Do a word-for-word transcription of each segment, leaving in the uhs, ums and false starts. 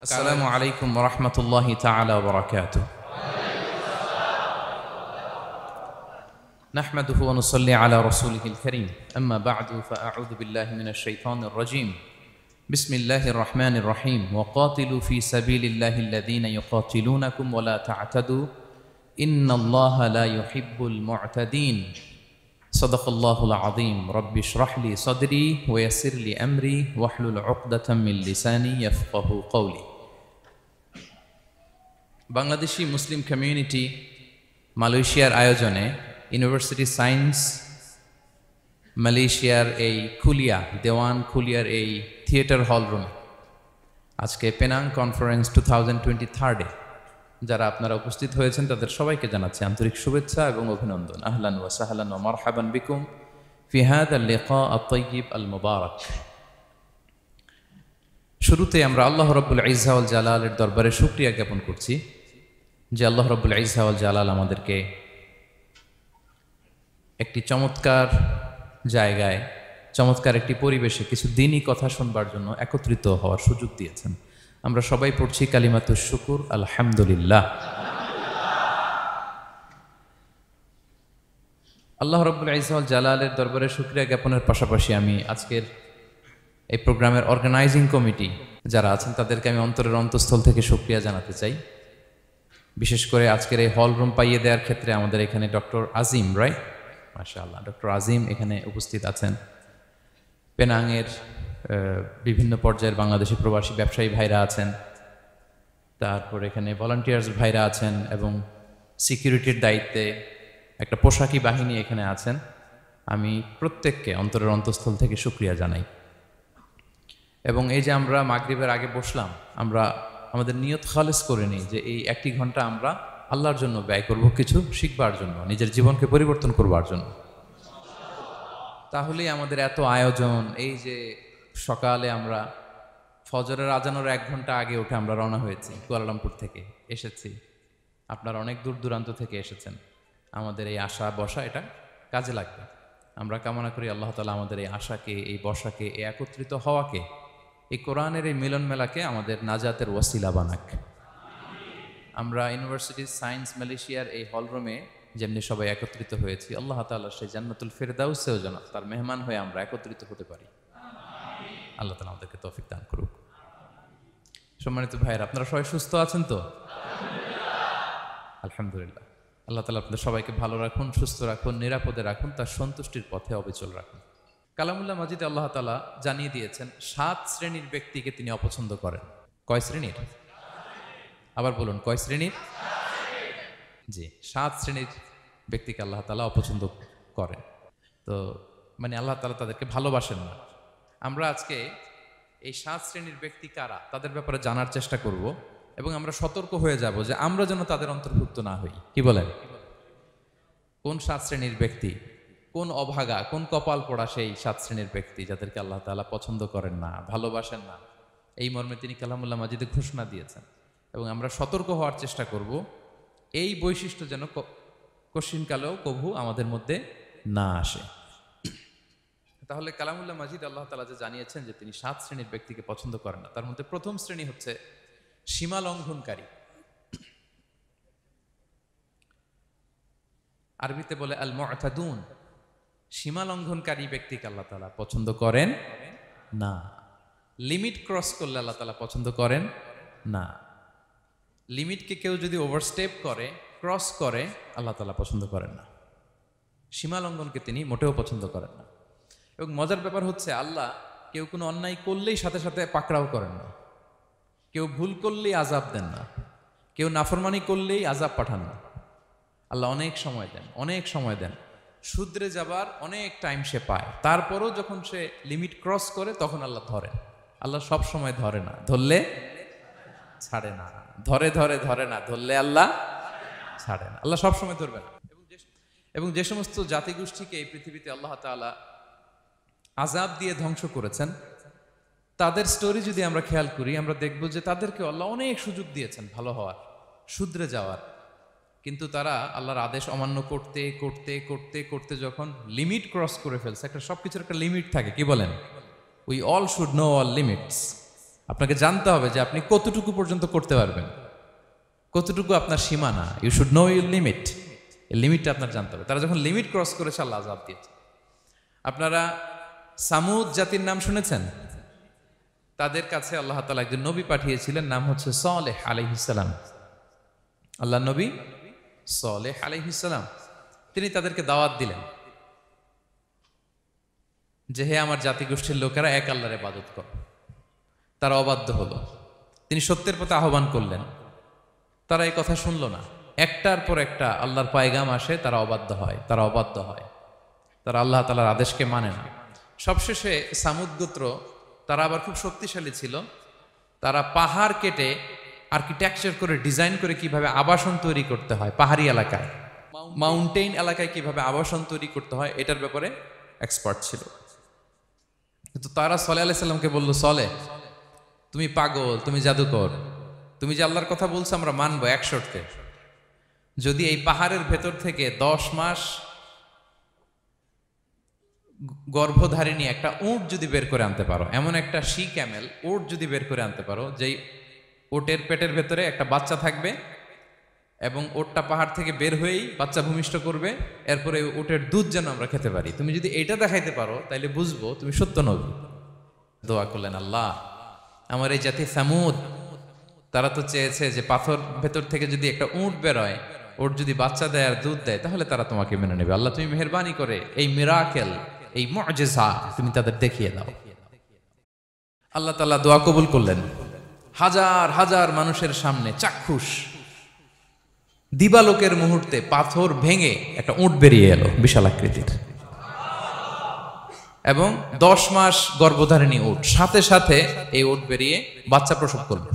السلام عليكم ورحمة الله تعالى وبركاته. نحمده ونصلي على رسوله الكريم. أما بعد فأعوذ بالله من الشيطان الرجيم. بسم الله الرحمن الرحيم. وقاتلوا في سبيل الله الذين يقاتلونكم ولا تعتدوا إن الله لا يحب المعتدين. صدق الله العظيم. رب اشرح لي صدري ويسر لي أمري واحلل عقدة من لساني يفقه قولي. Bangladeshi Muslim community মালয়েশিয়ার আয়োজনে university science মালয়েশিয়ার এই খুলিয়া দেওয়ান খুলিয়ার এই থিয়েটার হল রুমে আজকে Penang conference two thousand twenty থার্ডে যারা আপনারা উপস্থিত হয়েছেন তাদের সবাইকে জানাচ্ছি আন্তরিক শুভেচ্ছা এবং অভিনন্দন। আহলান ওয়া সাহলান ওয়া মারহাবান বিকুম ফি হাযা আল-লিকা আত-তাইয়িব আল-মুবারাক। শুরুতে আমরা আল্লাহ রাব্বুল ইজ্জা ওয়াল জালালের দরবারে শুকরিয়া জ্ঞাপন করছি যে আল্লাহ রাব্বুল ইজ্জা ওয়াল জালাল আমাদেরকে একটি চমৎকার জায়গায় চমৎকার একটি পরিবেশে কিছু দিনই কথা শুনবার জন্য একত্রিত হওয়ার সুযোগ দিয়েছেন। আমরা সবাই পড়ছি কালিমাতুশ শুকুর আলহামদুলিল্লাহ। আল্লাহ রাব্বুল ইজ্জা ওয়াল জালালের দরবারে শুকরিয়া জ্ঞাপনের পাশাপাশি আমি আজকের এই প্রোগ্রামের অর্গানাইজিং কমিটি যারা আছেন তাদেরকে আমি অন্তরের অন্তঃস্থল থেকে শুকরিয়া জানাতে চাই। বিশেষ করে আজকের এই হল রুম পাইয়ে দেওয়ার ক্ষেত্রে আমাদের এখানে ডক্টর আজিম রাইট মাশাআল্লাহ ডক্টর আজিম এখানে উপস্থিত আছেন। পেনাংয়ের বিভিন্ন পর্যায়ের বাংলাদেশি প্রবাসী ব্যবসায়ী ভাইরা আছেন, তারপর এখানে ভলান্টিয়ার্স ভাইরা আছেন এবং সিকিউরিটির দায়িত্বে একটা পোশাকি বাহিনী এখানে আছেন। আমি প্রত্যেককে অন্তরের অন্তঃস্থল থেকে শুকরিয়া জানাই। এবং এই যে আমরা মাগরিবের আগে বসলাম, আমরা আমাদের নিয়ত খালেস করে নিই যে এই একটি ঘন্টা আমরা আল্লাহর জন্য ব্যয় করব, কিছু শিখবার জন্য, নিজের জীবনকে পরিবর্তন করবার জন্য। তাহলেই আমাদের এত আয়োজন, এই যে সকালে আমরা ফজরের আজানোর এক ঘন্টা আগে উঠে আমরা রওনা হয়েছি, কুয়ালালামপুর থেকে এসেছি, আপনারা অনেক দূর দূরান্ত থেকে এসেছেন। আমাদের এই আশা বসা এটা কাজে লাগবে। আমরা কামনা করি আল্লাহ তাআলা আমাদের এই আশাকে, এই বসাকে, এই একত্রিত হওয়াকে, এই কোরআনের এই মিলন মেলাকে আমাদের নাজাতের ওয়াসিলা বানাক। আমরা ইউনিভার্সিটি সায়েন্স মালয়েশিয়ার এই হলরুমে যেমনি সবাই একত্রিত হয়েছি, আল্লাহ তাআলা সেই জান্নাতুল ফেরদাউসেও যেন তার মেহমান হয়ে আমরা একত্রিত হতে পারি। আল্লাহ তাআলা আমাদেরকে তৌফিক দান করুক। সম্মানিত ভাইয়েরা, আপনারা সবাই সুস্থ আছেন তো? আলহামদুলিল্লাহ। আল্লাহ তাআলা আপনাদের সবাইকে ভালো রাখুন, সুস্থ রাখুন, নিরাপদে রাখুন, তার সন্তুষ্টির পথে অবিচল রাখুন। কালামুল্লাহ মাজিদে আল্লাহ তাআলা জানিয়ে দিয়েছেন সাত শ্রেণীর ব্যক্তিকে তিনি অপছন্দ করেন। কয় শ্রেণীর? আবার বলুন, কয় শ্রেণীর? জি, সাত শ্রেণীর ব্যক্তিকে আল্লাহ তাআলা অপছন্দ করেন। তো মানে আল্লাহ তাআলা তাদেরকে ভালোবাসেন না। আমরা আজকে এই সাত শ্রেণীর ব্যক্তি কারা তাদের ব্যাপারে জানার চেষ্টা করব এবং আমরা সতর্ক হয়ে যাব যে আমরা যেন তাদের অন্তর্ভুক্ত না হই। কি বলেন? কোন সাত শ্রেণীর ব্যক্তি, কোন অভাগা, কোন কপাল পোড়া সেই সাত শ্রেণীর ব্যক্তি যাদেরকে আল্লাহ তাআলা পছন্দ করেন না, ভালোবাসেন না, এই মর্মে তিনি কালামুল্লাহ মাজিদে ঘোষণা দিয়েছেন। এবং আমরা সতর্ক হওয়ার চেষ্টা করব এই বৈশিষ্ট্য যেন কশিনকালেও কভু আমাদের মধ্যে না আসে। তাহলে কালামুল্লাহ মাজিদ আল্লাহ তাআলা যে জানিয়েছেন যে তিনি সাত শ্রেণীর ব্যক্তিকে পছন্দ করেন না, তার মধ্যে প্রথম শ্রেণী হচ্ছে সীমা লঙ্ঘনকারী। আরবিতে বলে আল মুআতাদুন। সীমা লঙ্ঘনকারী ব্যক্তিকে আল্লাহ তাআলা পছন্দ করেন না। লিমিট ক্রস করলে আল্লাহ তাআলা পছন্দ করেন না। লিমিটকে কেউ যদি ওভারস্টেপ করে, ক্রস করে, আল্লাহ তাআলা পছন্দ করেন না। সীমা লঙ্ঘনকে তিনি মোটেও পছন্দ করেন না। এবং মজার ব্যাপার হচ্ছে আল্লাহ কেউ কোনো অন্যায় করলেই সাথে সাথে পাকড়াও করেন না, কেউ ভুল করলেই আযাব দেন না, কেউ নাফরমানি করলেই আযাব পাঠান না। আল্লাহ অনেক সময় দেন, অনেক সময় দেন, শুধরে যাবার অনেক টাইম সে পায়। তারপরও যখন সে লিমিট ক্রস করে তখন আল্লাহ ধরেন। আল্লাহ সব সময় ধরে না, ধরলে ছাড়ে না, ধরে ধরে ধরে না, ধরলে আল্লাহ ছাড়ে না। আল্লাহ সব সময় ধরবে না। এবং যে সমস্ত জাতিগোষ্ঠীকে এই পৃথিবীতে আল্লাহ তাআলা আযাব দিয়ে ধ্বংস করেছেন, তাদের স্টোরি যদি আমরা খেয়াল করি, আমরা দেখব যে তাদেরকে আল্লাহ অনেক সুযোগ দিয়েছেন ভালো হওয়ার, শুধরে যাওয়ার। কিন্তু তারা আল্লাহর আদেশ অমান্য করতে করতে করতে করতে যখন লিমিট ক্রস করে ফেলছে, একটা সবকিছুর একটা লিমিট থাকে। কি বলেন? We all should know all limits. আপনাকে জানতে হবে যে আপনি কতটুকু পর্যন্ত করতে পারবেন, কতটুকু আপনার সীমানা। You should know your limit. এই লিমিটটা আপনার জানতে হবে। তারা যখন লিমিট ক্রস করেছে আল্লাহ আযাব দিয়েছে। আপনারা সামুদ জাতির নাম শুনেছেন? তাদের কাছে আল্লাহ তাআলা একজন নবী পাঠিয়েছিলেন, নাম হচ্ছে সালেহ আলাইহিস সালাম। আল্লাহ নবী সালেহ আলাইহিস সালাম, তিনি তাদেরকে দাওয়াত দিলেন যে হে আমার জাতিগোষ্ঠীর লোকেরা, এক আল্লাহর ইবাদত করো। তারা অবাধ্য হলো। তিনি সত্যের পথে আহ্বান করলেন, তারা এই কথা শুনল না। একটার পর একটা আল্লাহর পায়গাম আসে, তারা অবাধ্য হয়, তারা অবাধ্য হয়, তারা আল্লাহ তাআলার আদেশকে মানে না। সবশেষে সামুদ গোত্র, তারা আবার খুব শক্তিশালী ছিল। তারা পাহাড় কেটে আর্কিটেকচার করে ডিজাইন করে কিভাবে আবাসন তৈরি করতে হয় পাহাড়ি এলাকায়, মাউন্টেইন এলাকায় কিভাবে আবাসন তৈরি করতে হয়, এটার ব্যাপারে এক্সপার্ট ছিল। কিন্তু তারা সালেহ আলাইহিস সালামকে বলল, সালেহ তুমি পাগল, তুমি জাদুকর, তুমি যে আল্লাহর কথা বলছো আমরা মানবো এক শর্তে, যদি এই পাহাড়ের ভেতর থেকে দশ মাস গর্ভধারিণী একটা উট যদি বের করে আনতে পারো, এমন একটা শি ক্যামেল উট যদি বের করে আনতে পারো, যেই ওটের পেটের ভেতরে একটা বাচ্চা থাকবে এবং ওটটা পাহাড় থেকে বের হয়েই বাচ্চা ভূমিষ্ঠ করবে, এরপরে ওটের দুধ যেন আমরা খেতে পারি, তুমি যদি এইটা দেখাইতে পারো তাইলে বুঝবো তুমি সত্য নবী। দোয়া করলেন, আল্লাহ আমার এই জাতি সামুদ, তারা তো চেয়েছে যে পাথর ভেতর থেকে যদি একটা উট বেরোয়, ওট যদি বাচ্চা দেয় আর দুধ দেয়, তাহলে তারা তোমাকে মেনে নেবে। আল্লাহ তুমি মেহেরবানি করে এই মিরাকেল, এই মুআজিজা তুমি তাদের দেখিয়ে দাও। আল্লাহ তাআলা দোয়া কবুল করলেন। হাজার হাজার মানুষের সামনে চাক্ষুষ দিবালোকের মুহূর্তে পাথর ভেঙে একটা উট বেরিয়ে এলো বিশাল আকৃতির, এবং দশ মাস গর্ভধারিণী উট, সাথে সাথে এই উট বেরিয়ে বাচ্চা প্রসব করল,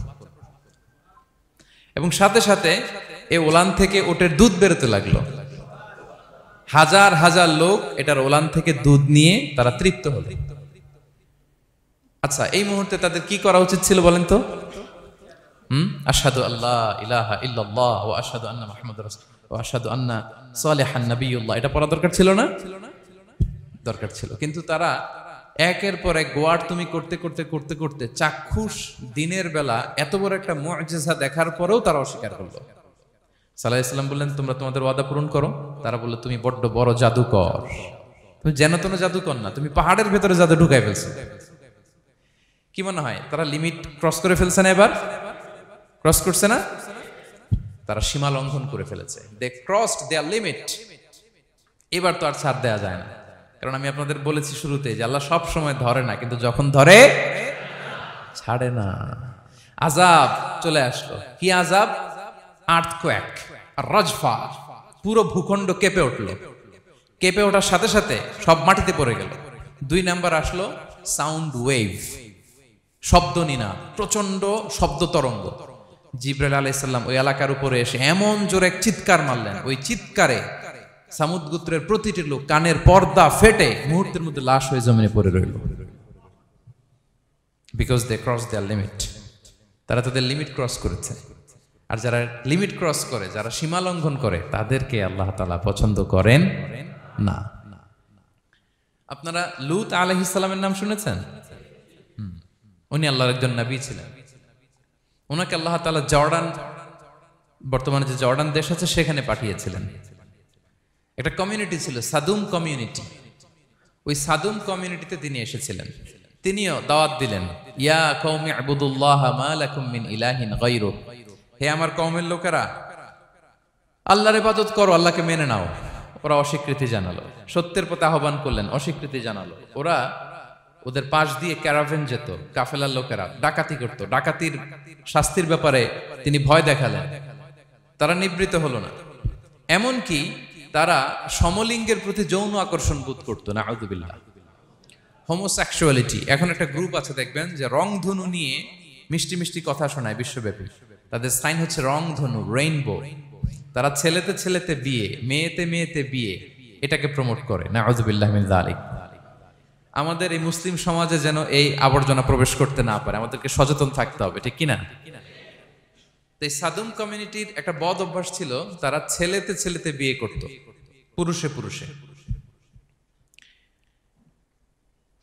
এবং সাথে সাথে এই ওলান থেকে উটের দুধ বেরোতে লাগলো। হাজার হাজার লোক এটার ওলান থেকে দুধ নিয়ে তারা তৃপ্ত হলো। আচ্ছা, এই মুহূর্তে তাদের কি করা উচিত ছিল বলেন তো? হুম আশহাদু আল্লাহ ইলাহা ইল্লাল্লাহ ওয়া আশহাদু আন্না মুহাম্মাদুর রাসূলুল্লাহ ওয়া আশহাদু আন্না সালিহান নাবিয়্যুল্লাহ, এটা পড়া দরকার ছিল না? দরকার ছিল। কিন্তু তারা একের পর এক গোয়ার তুমি করতে করতে করতে করতে চাক্ষুষ দিনের বেলা এত বড় একটা মুআজিজা দেখার পরেও তারা অস্বীকার করলো। সাল্লাল্লাহু আলাইহি ওয়াসাল্লাম বললেন, তোমরা তোমাদের ওয়াদা পূরণ করো। তারা বলল, তুমি বড্ড বড় জাদুকর, তুমি যেন তেন জাদুকর না, তুমি পাহাড়ের ভেতরে জাদু ঢুকাই ফেলছো। কি মনে হয় তারা লিমিট ক্রস করে ফেলছে না? এবার ক্রস করছে না? তারা সীমা লঙ্ঘন করে ফেলেছে। They crossed their limit. এবার তো আর ছাড় দেয়া যায় না, কারণ আমি আপনাদের বলেছি শুরুতে যে আল্লাহ সব সময় ধরে না, কিন্তু যখন ধরে ছাড়ে না। আযাব চলে আসলো। কি আযাব? আর্থকোয়েক, রাজফা, পুরো ভূখণ্ড কেঁপে উঠলো। কেঁপে ওঠার সাথে সাথে সব মাটিতে পড়ে গেল। দুই নাম্বার আসলো সাউন্ড ওয়েভ, শব্দ নিনা, প্রচন্ড শব্দ তরঙ্গ। জিবরাইল আলাইহিস সালাম ওই এলাকার উপরে এসে এমন জোরে এক চিৎকার মারলেন, ওই চিৎকারে সামুদ গোত্রের প্রতিটি লোক কানের পর্দা ফেটে মুহূর্তের মধ্যে লাশ হয়ে জমিনে পড়ে রইল। Because they cross their limit. তারা তাদের লিমিট ক্রস করেছে। আর যারা লিমিট ক্রস করে, যারা সীমা লঙ্ঘন করে, তাদেরকে আল্লাহ তাআলা পছন্দ করেন না। আপনারা লূত আলাইহিস সালামের নাম শুনেছেন? উনি আল্লাহর একজন নবী ছিলেন। ওনাকে আল্লাহ তাআলা জর্ডান, বর্তমানে যে জর্ডান দেশ আছে সেখানে পাঠিয়েছিলেন। একটা কমিউনিটি ছিল সাদুম কমিউনিটি। ওই সাদুম কমিউনিটিতে তিনি এসেছিলেন। তিনিও দাওয়াত দিলেন, ইয়া কওমি ইবুদুল্লাহ মা লাকুম মিন ইলাহিন গায়রু, হে আমার কওমের লোকেরা, আল্লাহর ইবাদত করো, আল্লাহকে মেনে নাও। ওরা অস্বীকৃতি জানালো। সত্যের পথে আহ্বান করলেন, অস্বীকৃতি জানালো। ওরা ওদের পাশ দিয়ে ক্যারাভেন যেত, কাফেলার লোকেরা ডাকাতি করত। ডাকাতির শাস্তির ব্যাপারে তিনি ভয় দেখালেন, তারা নিবৃত্ত হলো না। এমনকি তারা সমলিঙ্গের প্রতি যৌন আকর্ষণ বোধ করতো। নাউযুবিল্লাহ। হোমোসেক্সুয়ালিটি, এখন একটা গ্রুপ আছে দেখবেন যে রংধনু নিয়ে মিষ্টি মিষ্টি কথা শোনায় বিশ্বব্যাপী। তাদের সাইন হচ্ছে রংধনু, রেইনবো। তারা ছেলেতে ছেলেতে বিয়ে, মেয়েতে মেয়েতে বিয়ে, এটাকে প্রমোট করে। নাউযুবিল্লাহ মিন যালিক। আমাদের এই মুসলিম সমাজে যেন এই আবর্জনা প্রবেশ করতে না পারে, আমাদেরকে সচেতন থাকতে হবে, ঠিক কিনা? এই সাদুম কমিউনিটির একটা বদ অভ্যাস ছিল, তারা ছেলেতে ছেলেতে বিয়ে করত, পুরুষে পুরুষে।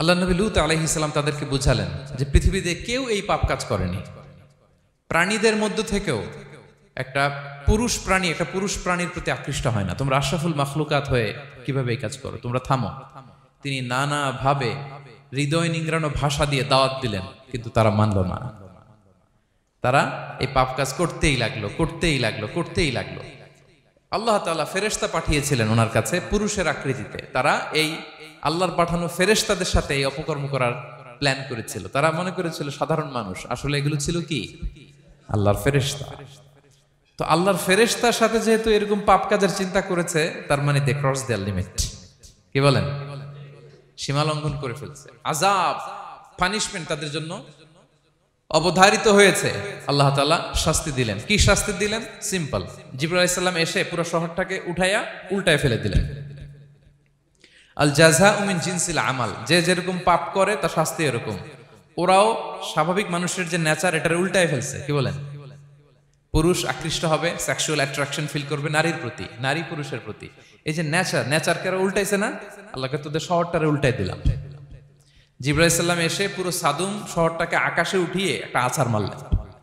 আল্লাহ নবী লূত আলাইহিস সালাম তাদেরকে বুঝালেন যে পৃথিবীতে কেউ এই পাপ কাজ করেনি। প্রাণীদের মধ্য থেকেও একটা পুরুষ প্রাণী একটা পুরুষ প্রাণীর প্রতি আকৃষ্ট হয় না। তোমরা আশরাফুল মাখলুকাত হয়ে কিভাবে এই কাজ করো, তোমরা থামো। তিনি নানা ভাবে হৃদয় নিংড়ানো ভাষা দিয়ে দাওয়াত দিলেন, কিন্তু তারা মানল না। তারা এই পাপ কাজ করতেই লাগলো করতেই লাগলো করতেই লাগলো। আল্লাহ তাআলা ফেরেশতা পাঠিয়েছিলেন ওনার কাছে পুরুষের আকৃতিতে। তারা এই আল্লাহর পাঠানো ফেরেশতাদের সাথে এই অপকর্ম করার প্ল্যান করেছিল। তারা মনে করেছিল সাধারণ মানুষ, আসলে এগুলো ছিল কি আল্লাহর ফেরেশতা। তো আল্লাহর ফেরেশতার সাথে যেহেতু এরকম পাপ কাজের চিন্তা করেছে, তার মানে দে ক্রস দেয়ার লিমিট। কি বলেন? সীমা লঙ্ঘন করে ফেলছে। আযাব, পানিশমেন্ট তাদের জন্য অবধারিত হয়েছে। আল্লাহ তাআলা শাস্তি দিলেন। কি শাস্তি দিলেন? সিম্পল। জিবরাইল আলাইহিস সালাম এসে পুরো শহরটাকে উঠাইয়া উল্টায় ফেলে দিলেন। আল জাযাউ মিন জিনসিল আমাল, যে যেরকম পাপ করে তার শাস্তি এরকম। ওরাও স্বাভাবিক মানুষের যে নেচার, এটার উল্টায় ফেলছে। কি বলেন? পুরুষ আকৃষ্ট হবে, সেক্সুয়াল অ্যাট্রাকশন ফিল করবে নারীর প্রতি, নারী পুরুষের প্রতি। এই যে নেচার, নেচারকে উল্টাইছে না, আল্লাহকে তোদের শহরটারে উল্টাই দিলাম। জিবরাইল আলাইহিস সালাম এসে পুরো সাদুম শহরটাকে আকাশে উঠিয়ে একটা আছাড় মারলেন,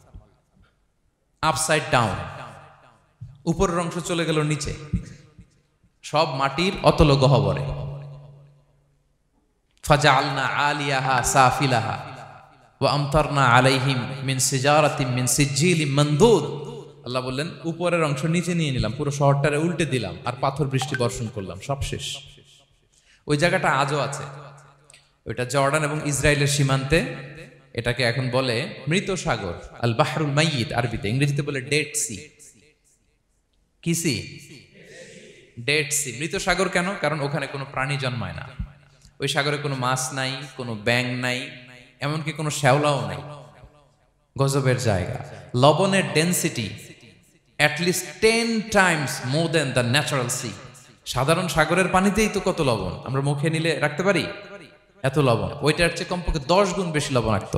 আপসাইড ডাউন। উপরের অংশ চলে গেল নিচে, সব মাটির অতল গহ্বরে। ফাজআলনা আলিয়াহা সাফিলাহা ওয়া আমতারনা আলাইহিম মিন সিজারাতিন মিন সিজিলিম মানদুদ। আল্লাহ বললেন উপরের অংশ নিচে নিয়ে নিলাম, পুরো শহরটারে উল্টে দিলাম, আর পাথর বৃষ্টি বর্ষণ করলাম, সব শেষ। ওই জায়গাটা আজও আছে, ওইটা জর্ডান এবং ইসরায়েলের সীমান্তে। এটাকে এখন বলে মৃত সাগর, আল বাহরুল মাইয়িত আরবিতে, ইংরেজিতে বলে ডেড সি। কি সি? Dead sea. মৃত সাগর কেন? কারণ ওখানে কোনো প্রাণী জন্মায় না। ওই সাগরে কোনো মাছ নাই, কোনো ব্যাঙ নাই, এমনকি কোনো শ্যাওলাও নাই। গজবের জায়গা। লবণের density at least ten times more than the natural sea. সাধারণ সাগরের পানিতেই তো কত লবণ, আমরা মুখে নিলে রাখতে পারি এত লবণ। ওইটার চেয়ে কমপক্ষে দশ গুণ বেশি লবণাক্ত।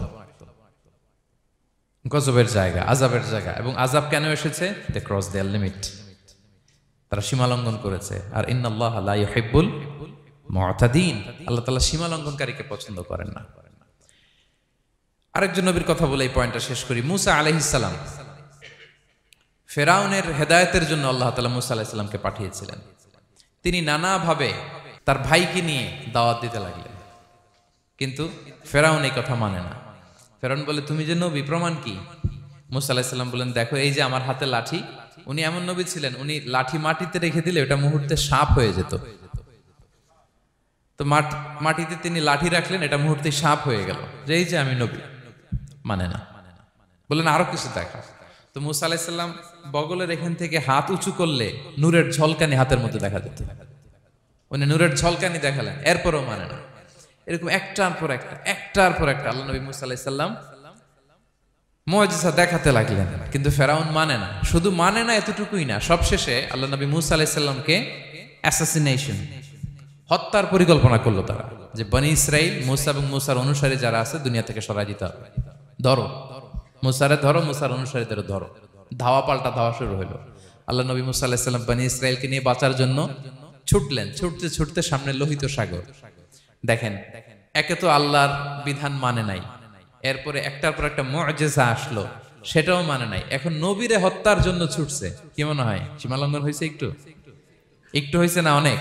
গজবের জায়গা, আযাবের জায়গা। এবং আযাব কেন এসেছে? They cross their limit. তারা সীমা লঙ্ঘন করেছে। আর ইন্নাল্লাহা লা ইউহিব্বুল মুতাদিন, আল্লাহ তাআলা সীমা লঙ্ঘনকারীকে পছন্দ করেন না। আরেকজন নবীর কথা বলে এই পয়েন্টটা শেষ করি। মূসা আলাইহিস সালাম, ফেরাউনের হেদায়েতের জন্য আল্লাহ তাআলা মূসা আলাইহিস সালামকে পাঠিয়েছিলেন। তিনি নানাভাবে তার ভাইকে নিয়ে দাওয়াত দিতে লাগলেন, কিন্তু ফেরাউন এই কথা মানে না। ফেরাউন বলে তুমি যে নবী, প্রমাণ কি? মূসা আলাইহিস সালাম বলেন দেখো এই যে আমার হাতে লাঠি। উনি এমন নবী ছিলেন, উনি লাঠি মাটিতে রেখে দিলে ওটা মুহূর্তে সাপ হয়ে যেত। তো মাটিতে তিনি লাঠি রাখলেন, এটা মুহূর্তে সাপ হয়ে গেল, যে এই যে আমি নবী। মানে না, বললেন আরো কিছু দেখা। তো মূসা আলাইহিস সালাম বগলের এখান থেকে হাত উঁচু করলে নূরের ঝলকানি হাতের মধ্যে দেখা যেত। উনি নূরের ঝলকানি দেখালেন, এরপরও মানে না। এরকম একটার পর একটা একটার পর একটা আল্লাহ নবী মূসা আলাইহিস সালাম মুআজিজা দেখাতে লাগলেন, কিন্তু ফেরাউন মানে না। শুধু মানে না এতটুকুই না, সবশেষে আল্লাহ নবী মূসা আলাইহিস সালামকে অ্যাসাসিনেশন, হত্যার পরিকল্পনা করলো তারা, যে বনি ইসরাইল, মূসা এবং মূসার অনুসারী যারা আছে দুনিয়া থেকে সরাই দিতে হবে। ধরো মূসারে, ধরো মূসার অনুসারীদের ধরো। ধাওয়া পাল্টা ধাওয়া শুরু হলো। আল্লাহ নবী মূসা আলাইহিস সালাম বনি ইসরাইলকে নিয়ে বাঁচার জন্য ছুটলেন। ছুটতে ছুটতে সামনে লোহিত সাগর। দেখেন, একে তো আল্লাহর বিধান মানে নাই, এরপরে একটার পর একটা মুআজিজা আসলো, সেটাও মানে নাই। এখন নবীরে হত্যার জন্য ছুটছে। কি মনে হয় সীমা লঙ্ঘন হয়েছে? একটু একটু হয়েছে না অনেক?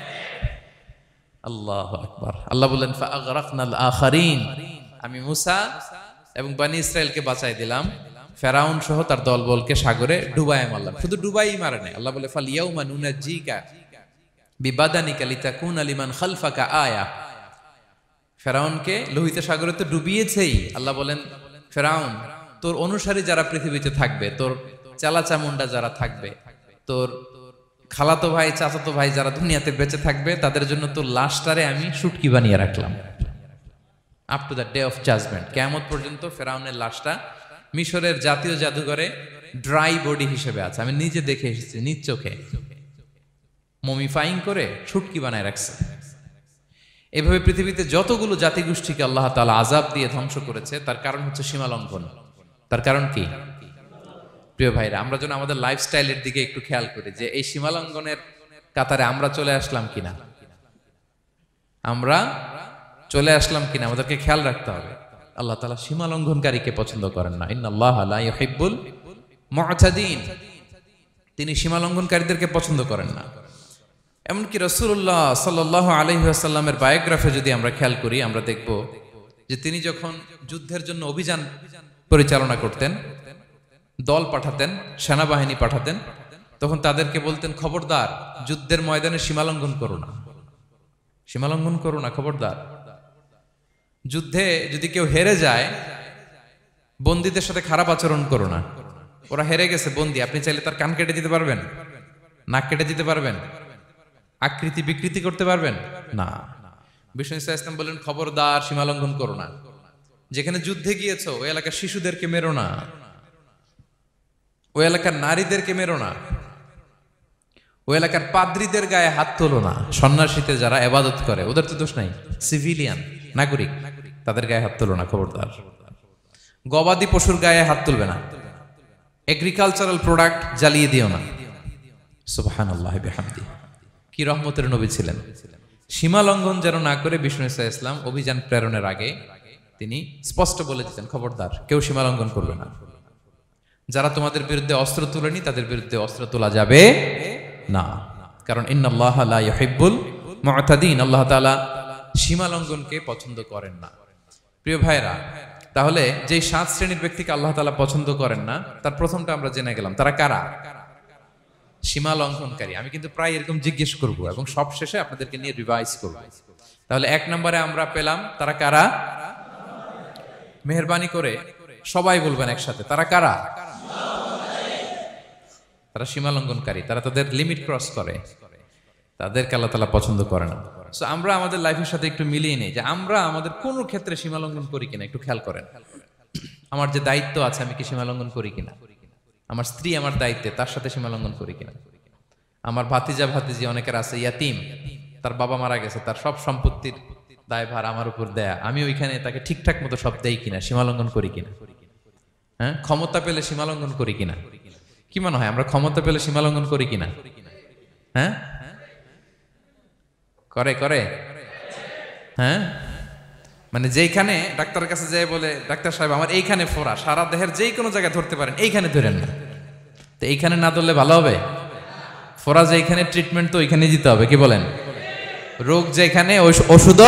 আল্লাহু আকবার। আল্লাহ বলেন ফাআগরাকনাল আখারিন, আমি মূসা এবং বনি ইসরাইলকে বাঁচাই দিলাম, ফেরাউন সহ তার দলবলকে সাগরে ডুবায় মারলাম। শুধু ডুবাই মারে নাই, আল্লাহ বলে ফাল ইয়াউমা নুনাজ্জিকা বিবাদানিকা লিতাকুনা লিমান খালফাকা আয়া। ফেরাউনকে লোহিত সাগরে তো ডুবিয়েছেই। আল্লাহ বলেন ফেরাউন, তোর অনুসারী যারা পৃথিবীতে থাকবে, তোর চালা চামুন্ডা যারা থাকবে, তোর খালাতো ভাই চাচাতো ভাই যারা দুনিয়াতে বেঁচে থাকবে, তাদের জন্য তোর লাশটারে আমি শুটকি বানিয়ে রাখলাম। Up to the day of judgement, কিয়ামত পর্যন্ত ফেরাউনের লাশটা মিশরের জাতীয় জাদুঘরে ড্রাই বডি হিসেবে আছে। আমি নিজে দেখে এসেছি নিজ চোখে, মমিফাইং করে শুটকি বানায় রাখছে। এভাবে পৃথিবীতে যতগুলো জাতিগোষ্ঠীকে আল্লাহ তাআলা আযাব দিয়ে ধ্বংস করেছে, তার কারণ হচ্ছে সীমা লঙ্ঘন। তার কারণ কি? প্রিয় ভাইরা, আমরা যেন আমাদের লাইফস্টাইলের দিকে একটু খেয়াল করি, যে এই সীমা লঙ্ঘনের কাতারে আমরা চলে আসলাম কিনা। আমরা চলে আসলাম কিনা আমাদেরকে খেয়াল রাখতে হবে। আল্লাহ তাআলা সীমা লঙ্ঘনকারীকে পছন্দ করেন না। ইন্নাল্লাহা লা ইউহিব্বুল মু'তাদিন, তিনি সীমা লঙ্ঘনকারীদেরকে পছন্দ করেন না। এমনকি রাসূলুল্লাহ সাল্লাল্লাহু আলাইহি ওয়াসাল্লামের বায়োগ্রাফি যদি আমরা খেয়াল করি, আমরা দেখব যে তিনি যখন যুদ্ধের জন্য অভিযান পরিচালনা করতেন, দল পাঠাতেন, সেনাবাহিনী পাঠাতেন, তখন তাদেরকে বলতেন, খবরদার যুদ্ধের ময়দানে সীমালঙ্ঘন করো না, সীমালঙ্ঘন করো না, খবরদার। যুদ্ধে যদি কেউ হেরে যায়, বন্দীদের সাথে খারাপ আচরণ করো না। ওরা হেরে গেছে বন্দী, আপনি চাইলে তার কান কেটে দিতে পারবেন, নাক কেটে দিতে পারবেন, আকৃতি বিকৃতি করতে পারবেন না। বিষ্ণু ইসা ইসলাম বললেন, খবরদার সীমালঙ্ঘন করো না। যেখানে যুদ্ধে গিয়েছো ওই এলাকার শিশুদেরকে মেরো না, ওই এলাকার নারীদেরকে মেরো না, ওই এলাকার পাদ্রীদের গায়ে হাত তোলো না। সন্ন্যাসীতে যারা ইবাদত করে ওদের তো দোষ নাই, সিভিলিয়ান নাগরিক, তাদের গায়ে হাত তোলো না, খবরদার। গবাদি পশুর গায়ে হাত তুলবে না, এগ্রিকালচারাল প্রোডাক্ট জ্বালিয়ে দিও না। সুবহানাল্লাহি বিহামদিহি, কি রহমতের নবী ছিলেন। সীমা লঙ্ঘন যেন না করে বিষ্ণু ইসা ইসলাম অভিযান প্রেরণের আগে তিনি স্পষ্ট বলে দিতেন, খবরদার কেউ সীমা লঙ্ঘন করবে না। যারা তোমাদের বিরুদ্ধে অস্ত্র তুলেনি তাদের বিরুদ্ধে অস্ত্র তোলা যাবে না, কারণ ইন্নাল্লাহা লা ইউহিব্বুল মু'তাদিন, আল্লাহ তাআলা সীমা লঙ্ঘনকে পছন্দ করেন না। প্রিয় ভাইরা, তাহলে যে সাত শ্রেণীর ব্যক্তিকে আল্লাহ তাআলা পছন্দ করেন না, তার প্রথমটা আমরা জেনে গেলাম, তারা কারা? সীমা লঙ্ঘনকারী। আমি কিন্তু প্রায় এরকম জিজ্ঞেস করব এবং সব শেষে আপনাদেরকে নিয়ে রিভাইজ করব। তাহলে এক নম্বরে আমরা পেলাম তারা কারা? মেহেরবানি করে সবাই বলবেন একসাথে, তারা কারা? তারা সীমা লঙ্ঘনকারী, তারা তাদের লিমিট ক্রস করে, তাদেরকে আল্লাহ তাআলা পছন্দ করে না। সো আমরা আমাদের লাইফের সাথে একটু মিলিয়ে নেই যে আমরা আমাদের কোন ক্ষেত্রে সীমা লঙ্ঘন করি কিনা, একটু খেয়াল করেন। আমার যে দায়িত্ব আছে আমি কি সীমা লঙ্ঘন করি কিনা? আমার স্ত্রী আমার দায়িত্বে, তার সাথে সীমা লঙ্ঘন করি কিনা? আমার ভাতিজা ভাতিজি অনেকের আছে ইয়াতিম, তার বাবা মারা গেছে, তার সব সম্পত্তির দায়ভার আমার উপর দেয়া, আমি ওইখানে তাকে ঠিকঠাক মতো সব দেই কিনা, সীমা লঙ্ঘন করি কিনা? হ্যাঁ, ক্ষমতা পেলে সীমা লঙ্ঘন করি কিনা? কি মনে হয় আমরা ক্ষমতা পেলে সীমা লঙ্ঘন করি কিনা? হ্যাঁ, করে করে হ্যাঁ, মানে যেইখানে ডাক্তারের কাছে যায় বলে, ডাক্তার সাহেব আমার এইখানে ফোড়া, সারা দেহের যেই কোনো জায়গায় ধরতে পারেন, এইখানে ধরেন না। তো এইখানে না ধরলে ভালো হবে? ফোড়া যেইখানে, ট্রিটমেন্ট তো ওইখানে দিতে হবে, কি বলেন? রোগ যেখানে ওষুধও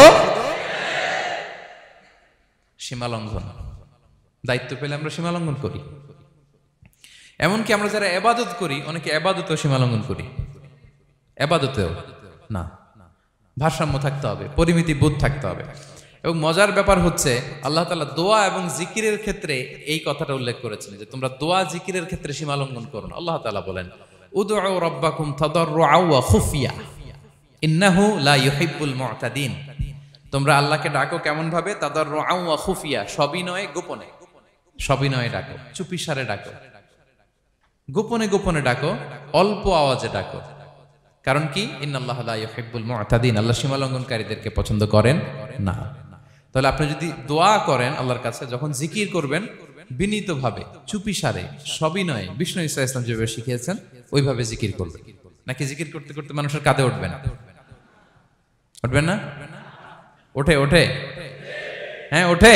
সীমা লঙ্ঘন। দায়িত্ব পেলে আমরা সীমা লঙ্ঘন করি। এমনকি আমরা যারা ইবাদত করি, অনেকে ইবাদতেও সীমা লঙ্ঘন করি, ইবাদতেও না। ভারসাম্য থাকতে হবে, পরিমিতি বোধ থাকতে হবে। এবং মজার ব্যাপার হচ্ছে আল্লাহ তাআলা দোয়া এবং জিকিরের ক্ষেত্রে এই কথাটা উল্লেখ করেছেন যে তোমরা দোয়া জিকিরের ক্ষেত্রে সীমা লঙ্ঘন করো না। আল্লাহ তাআলা বলেন, উদউ রাব্বাকুম তাদাররুআ ওয়া খুফিয়া ইন্নাহু লা ইউহিব্বুল মু'তাদিন। তোমরা আল্লাহকে ডাকো কেমন ভাবে? তাদাররুআ ওয়া খুফিয়া, সবিনয়ে গোপনে, সবিনয়ে ডাকো, চুপিসারে ডাকো, গোপনে গোপনে ডাকো, অল্প আওয়াজে ডাকো। কারণ কি? ইন্নাল্লাহা লা ইউহিব্বুল মু'তাদিন, আল্লাহ সীমা লঙ্ঘনকারীদেরকে পছন্দ করেন না। তাহলে আপনি যদি দোয়া করেন আল্লাহর কাছে, যখন জিকির করবেন বিনীতভাবে, চুপিসারে, সবিনয়ে, বিষ্ণু ইসা ইসলাম যেভাবে শিখিয়েছেন ওইভাবে জিকির করবেন। নাকি জিকির করতে করতে মানুষের কাঁধে উঠবেন? উঠবেন না? ওঠে ওঠে হ্যাঁ ওঠে।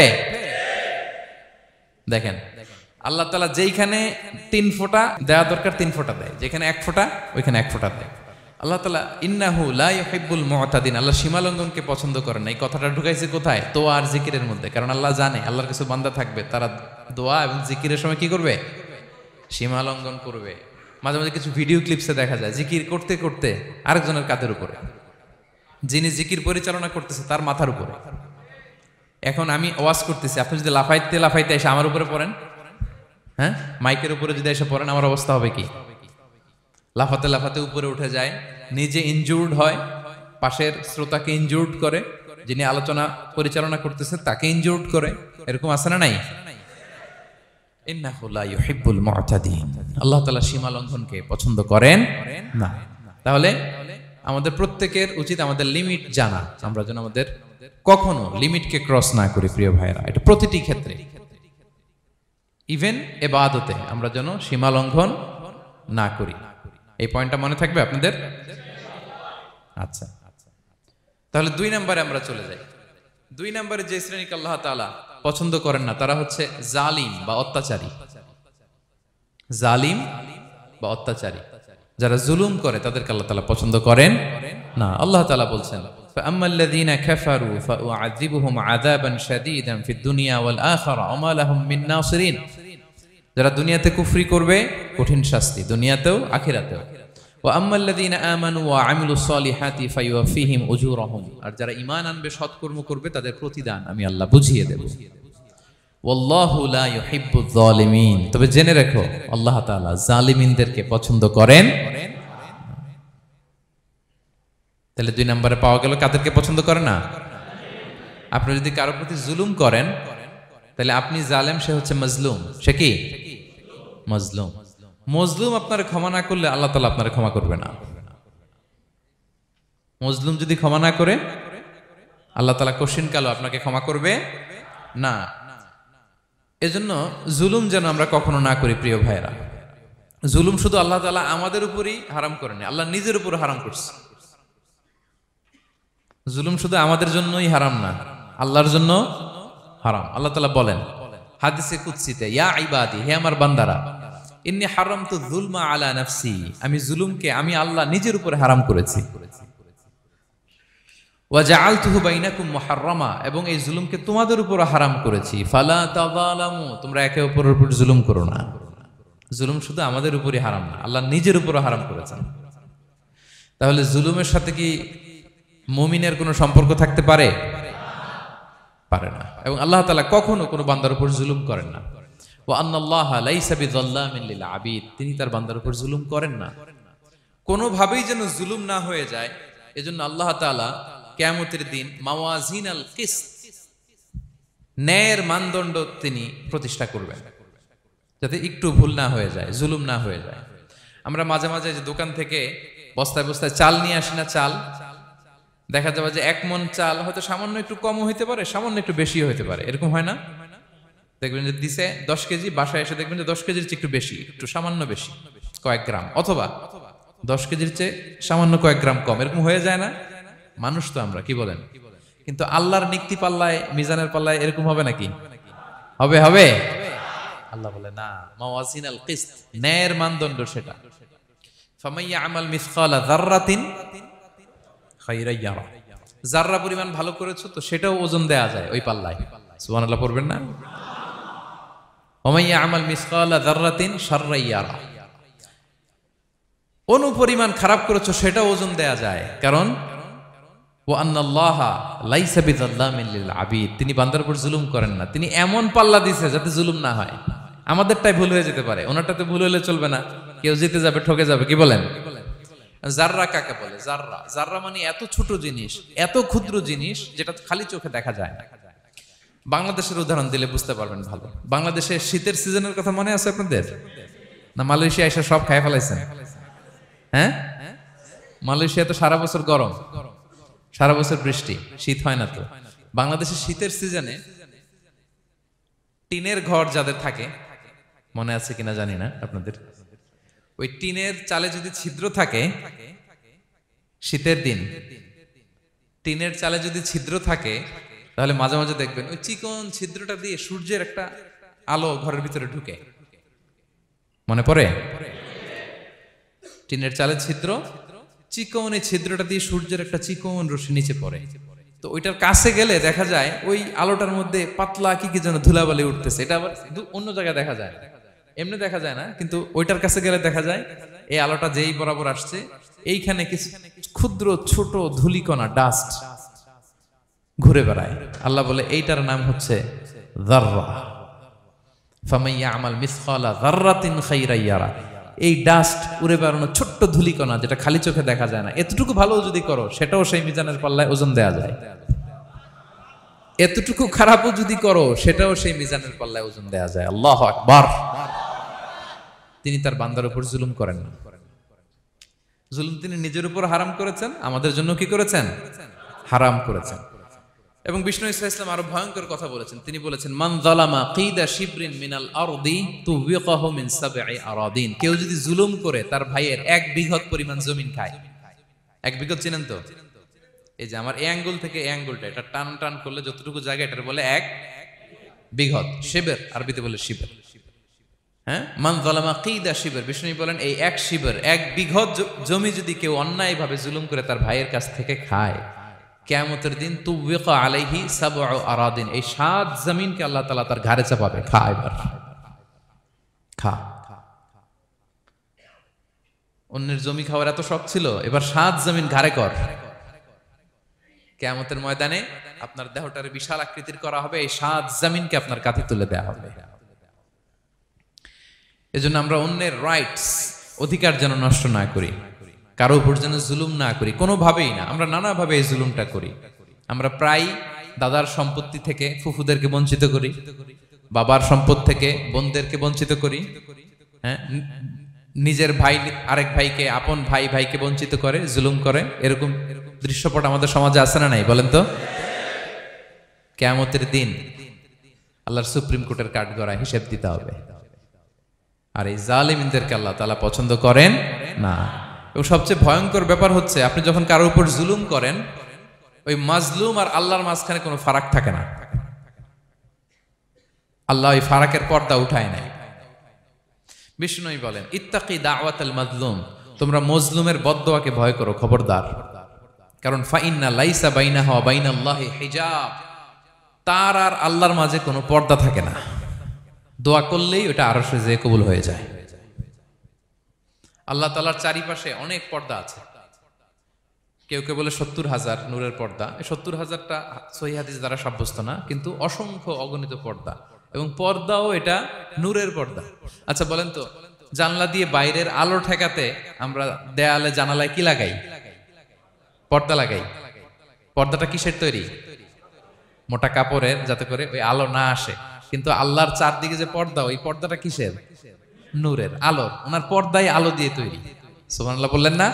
দেখেন আল্লাহ তাআলা যেইখানে তিন ফোঁটা দেওয়া দরকার তিন ফোঁটা দেয়, যেখানে এক ফোঁটা ওইখানে এক ফোঁটা দেয়। আল্লাহ তাআলা ইন্নাহু লা ইউহিব্বুল মু'তাদিন, আল্লাহ সীমা লঙ্ঘনকে পছন্দ করেন না। এই কথাটা ঢুকাইছে কোথায়? দোয়া আর জিকিরের মধ্যে। কারণ আল্লাহ জানে আল্লাহর কিছু বান্দা থাকবে তারা দোয়া এবং জিকিরের সময় কি করবে? সীমা লঙ্ঘন করবে। মাঝে মাঝে কিছু ভিডিও ক্লিপসে দেখা যায় জিকির করতে করতে আরেকজনের কাঁধের উপরে, যিনি জিকির পরিচালনা করতেছে তার মাথার উপরে। এখন আমি ওয়াজ করতেছি, আপনি যদি লাফাইতে লাফাইতে এসে আমার উপরে পড়েন, হ্যাঁ, মাইকের উপরে যদি এসে পড়েন, আমার অবস্থা হবে কি? লাফাতে লাফাতে উপরে উঠে যায়, নিজে ইনজুর্ড হয়, পাশের শ্রোতাকে ইনজুর্ড করে, যিনি আলোচনা পরিচালনা করতেছে তাকে ইনজুর্ড করে। এরকম আছে না নাই? ইন্নাহু লা ইউহিব্বুল মু'তাদিন, আল্লাহ তাআলা সীমা লঙ্ঘনকে পছন্দ করেন না। তাহলে আমাদের প্রত্যেকের উচিত আমাদের লিমিট জানা, আমরা যেন আমাদের কখনো লিমিটকে ক্রস না করি। প্রিয় ভাইরা, এটা প্রতিটি ক্ষেত্রে, ইভেন ইবাদতে আমরা যেন সীমা লঙ্ঘন না করি। এই পয়েন্টটা মনে থাকবে আপনাদের? আচ্ছা, তাহলে দুই নম্বরে আমরা চলে যাই। দুই নম্বরে যে শ্রেণীকে আল্লাহ তাআলা পছন্দ করেন না তারা হচ্ছে জালিম বা অত্যাচারী। জালিম বা অত্যাচারী, যারা জুলুম করে তাদেরকে আল্লাহ তাআলা পছন্দ করেন না। আল্লাহ তাআলা বলছেন فأما الذين كفروا فأعذبهم عذابا شديدا في الدنيا والآخرة وما لهم من ناصرين। যারা দুনিয়াতে কুফরি করবে কঠিন শাস্তি দুনিয়াতেও আখিরাতেও। وأما الذين آمنوا وعملوا الصالحات فيوفيهم أجورهم। আর যারা ঈমান আনবে সৎকর্ম করবে তাদের প্রতিদান আমি আল্লাহ বুঝিয়ে দেব। والله لا يحب الظالمين। তবে জেনে রাখো আল্লাহ তাআলা জালিমিনদেরকে পছন্দ করেন। তাহলে দুই নম্বরে পাওয়া গেল কাদেরকে পছন্দ করে না। আপনি যদি কারো প্রতি জুলুম করেন তাহলে আপনি জালেম, সে হচ্ছে মজলুম। সে কি মজলুম। মজলুম আপনার ক্ষমা না করলে আল্লাহ তাআলা আপনার ক্ষমা করবে না। মজলুম যদি ক্ষমা না করে আল্লাহ তাআলা কঠিন কালো আপনাকে ক্ষমা করবে না। এজন্য জুলুম যেন আমরা কখনো না করি প্রিয় ভাইরা। জুলুম শুধু আল্লাহ তাআলা আমাদের উপরই হারাম করেনি, আল্লাহ নিজের উপর হারাম করছে। জুলুম শুধু আমাদের জন্যই হারাম না, আল্লাহর জন্য হারাম। আল্লাহ তাআলা বলেন হাদিসে কুদসিতে, ইয়া ইবাদি, হে আমার বান্দারা, ইন্নী হারামতু যুলমা আলা নাফসি, আমি জুলুমকে আমি আল্লাহ নিজের উপরে হারাম করেছি। ওয়া জাআলতুহু বাইনাকুম মুহাররামা, এবং এই জুলুমকে তোমাদের উপর হারাম করেছি। ফালা তাযালামু, তোমরা একে অপরের উপর জুলুম করো না। জুলুম শুধু আমাদের উপরই হারাম না, আল্লাহ নিজের উপর হারাম করেছেন। তাহলে জুলুমের সাথে কি মুমিনের কোনো সম্পর্ক থাকতে পারে? পারে না। এবং আল্লাহ তাআলা কখনো কোনো বান্দার উপর জুলুম করেন না। ওয়া আন্নাল্লাহা লাইসা বিযাল্লামিন লিল আবিদ, তিনি তার বান্দার উপর জুলুম করেন না। কোনোভাবেই যেন জুলুম না হয়ে যায়, এজন্য আল্লাহ তাআলা কিয়ামতের দিন মাওয়াজিনাল কিসত, ন্যায়ের মানদণ্ড তিনি প্রতিষ্ঠা করবেন, যাতে একটু ভুল না হয়ে যায়, জুলুম না হয়ে যায়। আমরা মাঝে মাঝে যে দোকান থেকে বস্তায় বস্তায় চাল নিয়ে আসি না, চাল দেখা যাবে যে এক মন চাল হয়তো সামান্য একটু কমও হইতে পারে, সামান্য একটু বেশিও হইতে পারে, এরকম হয় না? দেখবেন যে দিছে দশ কেজি, বাসায় এসে দেখবেন যে দশ কেজির চেয়ে একটু বেশি, একটু সামান্য বেশি কয়েক গ্রাম, অথবা দশ কেজির চেয়ে সামান্য কয়েক গ্রাম কম, এরকম হয়ে যায় না? মানুষ তো আমরা, কি বলেন? কিন্তু আল্লাহর নিক্তি পাল্লায়, মিজানের পাল্লায় এরকম হবে নাকি? হবে হবে আল্লাহ বলে না, মাওয়াজিনাল কিসত, ন্যায়ের মানদণ্ড সেটা। ফামাইয়া আমাল মিসকালা যাররাতিন খায়রান ইয়ারা, যাররা পরিমাণ ভালো করেছো তো সেটাও ওজন দেয়া যায় ওই পাল্লায়। সুবহানাল্লাহ পড়বেন না? ওমাইয়া আমাল মিসকালা যাররাতিন শাররান ইয়ারা, অনুপরিমাণ খারাপ করেছো সেটাও ওজন দেয়া যায়। কারণ ওয়া আন্নাল্লাহা লাইসা বিযাল্লামিন লিল আবিদ, তিনি বান্দার উপর জুলুম করেন না। তিনি এমন পাল্লা দিয়েছে যাতে জুলুম না হয়। আমাদেরটাই ভুল হয়ে যেতে পারে, ওনারটাতে ভুল হলে চলবে না, কেউ জিতে যাবে, ঠকে যাবে, কি বলেন? জাররা কাকে বলে? জাররা, জাররা মানে এত ছোট জিনিস, এত ক্ষুদ্র জিনিস যেটা খালি চোখে দেখা যায় না। বাংলাদেশের উদাহরণ দিলে বুঝতে পারবেন ভালো। বাংলাদেশে শীতের সিজনের কথা মনে আছে আপনাদের? না মালয়েশিয়া এসে সব খায় ফেলাইছেন? হ্যাঁ, মালয়েশিয়া তো সারা বছর গরম, সারা বছর বৃষ্টি, শীত হয় না। তো বাংলাদেশের শীতের সিজনে টিনের ঘর যাদের থাকে, মনে আছে কিনা জানি না আপনাদের, ওই টিনের চালে যদি ছিদ্র থাকে, শীতের দিন টিনের চালে যদি ছিদ্র থাকে, তাহলে মাঝে মাঝে দেখবেন ওই চিকন ছিদ্রটা দিয়ে সূর্যের একটা আলো ঘরের ভিতরে ঢুকে। মনে পড়ে? টিনের চালের ছিদ্র, চিকন এই ছিদ্রটা দিয়ে সূর্যের একটা চিকন রশ্মি নিচে পড়ে। তো ওইটার কাছে গেলে দেখা যায় ওই আলোটার মধ্যে পাতলা কি কি যেন ধুলাবালি উঠতেছে। এটা আবার অন্য জায়গায় দেখা যায়, এমনি দেখা যায় না, কিন্তু ওইটার কাছে গেলে দেখা যায় এই আলোটা যেই বরাবর আসছে, এইখানে কিছু ক্ষুদ্র ছোট ধুলিকণা, ডাস্ট ঘুরে বেড়ায়। আল্লাহ বলে এইটার নাম হচ্ছে যাররা। ফামাইয়া আমাল মিসকালা যাররাতিন খায়রান ইয়ারা, এই ডাস্ট উড়ে বেড়ানো ছোট্ট ধুলিকণা যেটা খালি চোখে দেখা যায় না, এতটুকু ভালো যদি করো সেটাও সেই মিজানের পাল্লায় ওজন দেয়া যায়। এতটুকু খারাপও যদি করো সেটাও সেই মিজানের পাল্লায় ওজন দেয়া যায়। আল্লাহু আকবার। তিনি তার বান্দার উপর জুলুম করেন না। জুলুম তিনি নিজের উপর হারাম করেছেন, আমাদের জন্য কি করেছেন? হারাম করেছেন। এবং বিষ্ণু ইসলাম আরো ভয়ঙ্কর কথা বলেছেন। তিনি বলেছেন, মান যালামা কিদা শিবরিন মিনাল আরদি তুবিকাহু মিন সাবঈ আরাদিন, কেউ যদি জুলুম করে তার ভাইয়ের এক বিঘত পরিমাণ জমিন খায়। এক বিঘত চিনেন তো? এই যে আমার এই অ্যাঙ্গুল থেকে এই অ্যাঙ্গুলটা এটা টান টান করলে যতটুকু জায়গা এটা বলে এক বিঘত, শিবের আরবিতে বলে শিবের। হ্যাঁ, মান যালামা কিদা শিবের, বিষ্ণু বলেন এই এক শিবের এক বিঘত জমি যদি কেউ অন্যায়ভাবে জুলুম করে তার ভাইয়ের কাছ থেকে খায়, কিয়ামতের দিন তুবিকা আলাইহি সাবউ আরাদিন, এই সাত জমিনকে আল্লাহ তাআলা তার ঘাড়ে চাপাবে, খা এবার খা। অন্যের জমি খাওয়ার এত শখ ছিল, এবার সাত জমিন ঘাড়ে কর। কিয়ামতের ময়দানে আপনার দেহটার বিশাল আকৃতির করা হবে, এই সাত জমিনকে আপনার কাঁধে তুলে দেওয়া হবে। এজন্য আমরা অন্যের রাইটস, অধিকার যেন নষ্ট না করি, কারো উপর যেন জুলুম না করি, কোনোভাবেই না। আমরা নানাভাবে এই জুলুমটা করি। আমরা প্রায় দাদার সম্পত্তি থেকে ফুফুদেরকে বঞ্চিত করি, বাবার সম্পদ থেকে বোনদেরকে বঞ্চিত করি। হ্যাঁ, নিজের ভাই আরেক ভাইকে, আপন ভাই ভাইকে বঞ্চিত করে, জুলুম করে। এরকম দৃশ্যপট আমাদের সমাজে আছে না নাই বলেন তো? কিয়ামতের দিন আল্লাহর সুপ্রিম কোর্টের কাঠগড়ায় হিসেব দিতে হবে। আর এই জালিমদেরকে আল্লাহ তাআলা পছন্দ করেন না। এবং সবচেয়ে ভয়ঙ্কর ব্যাপার হচ্ছে, আপনি যখন কারোর উপর জুলুম করেন, ওই মাজলুম আর আল্লাহর মাঝখানে কোনো ফারাক থাকে না। আল্লাহ ওই ফারাকের পর্দা উঠায় নাই। বিষ্ণু বলেন ইত্তাকি দাওয়াতাল মাজলুম, তোমরা মজলুমের বদদোয়াকে ভয় করো, খবরদার। কারণ ফাইন্না লাইসা বাইনাহা ওয়া বাইনাল্লাহি হিজাব, তার আর আল্লাহর মাঝে কোনো পর্দা থাকে না। দোয়া করলেই ওটা আরশে যে কবুল হয়ে যায়। আল্লাহ তাআলার চারিপাশে অনেক পর্দা আছে। কেউ কেউ বলে সত্তর হাজার নূরের পর্দা। এই সত্তর হাজারটা সহিহ হাদিস দ্বারা সাব্যস্ত না, কিন্তু অসংখ্য অগণিত পর্দা, এবং পর্দাও এটা নূরের পর্দা। আচ্ছা বলেন তো, জানলা দিয়ে বাইরের আলো ঠেকাতে আমরা দেয়ালে জানালায় কি লাগাই? পর্দা লাগাই। পর্দাটা কিসের তৈরি? মোটা কাপড়ের, যাতে করে ওই আলো না আসে। কিন্তু আল্লাহর চারদিকে যে পর্দা, ওই পর্দাটা কিসের? নূরের, আলোর। ওনার পর্দায় আলো দিয়ে তৈরি। সুবহানাল্লাহ বললেন না?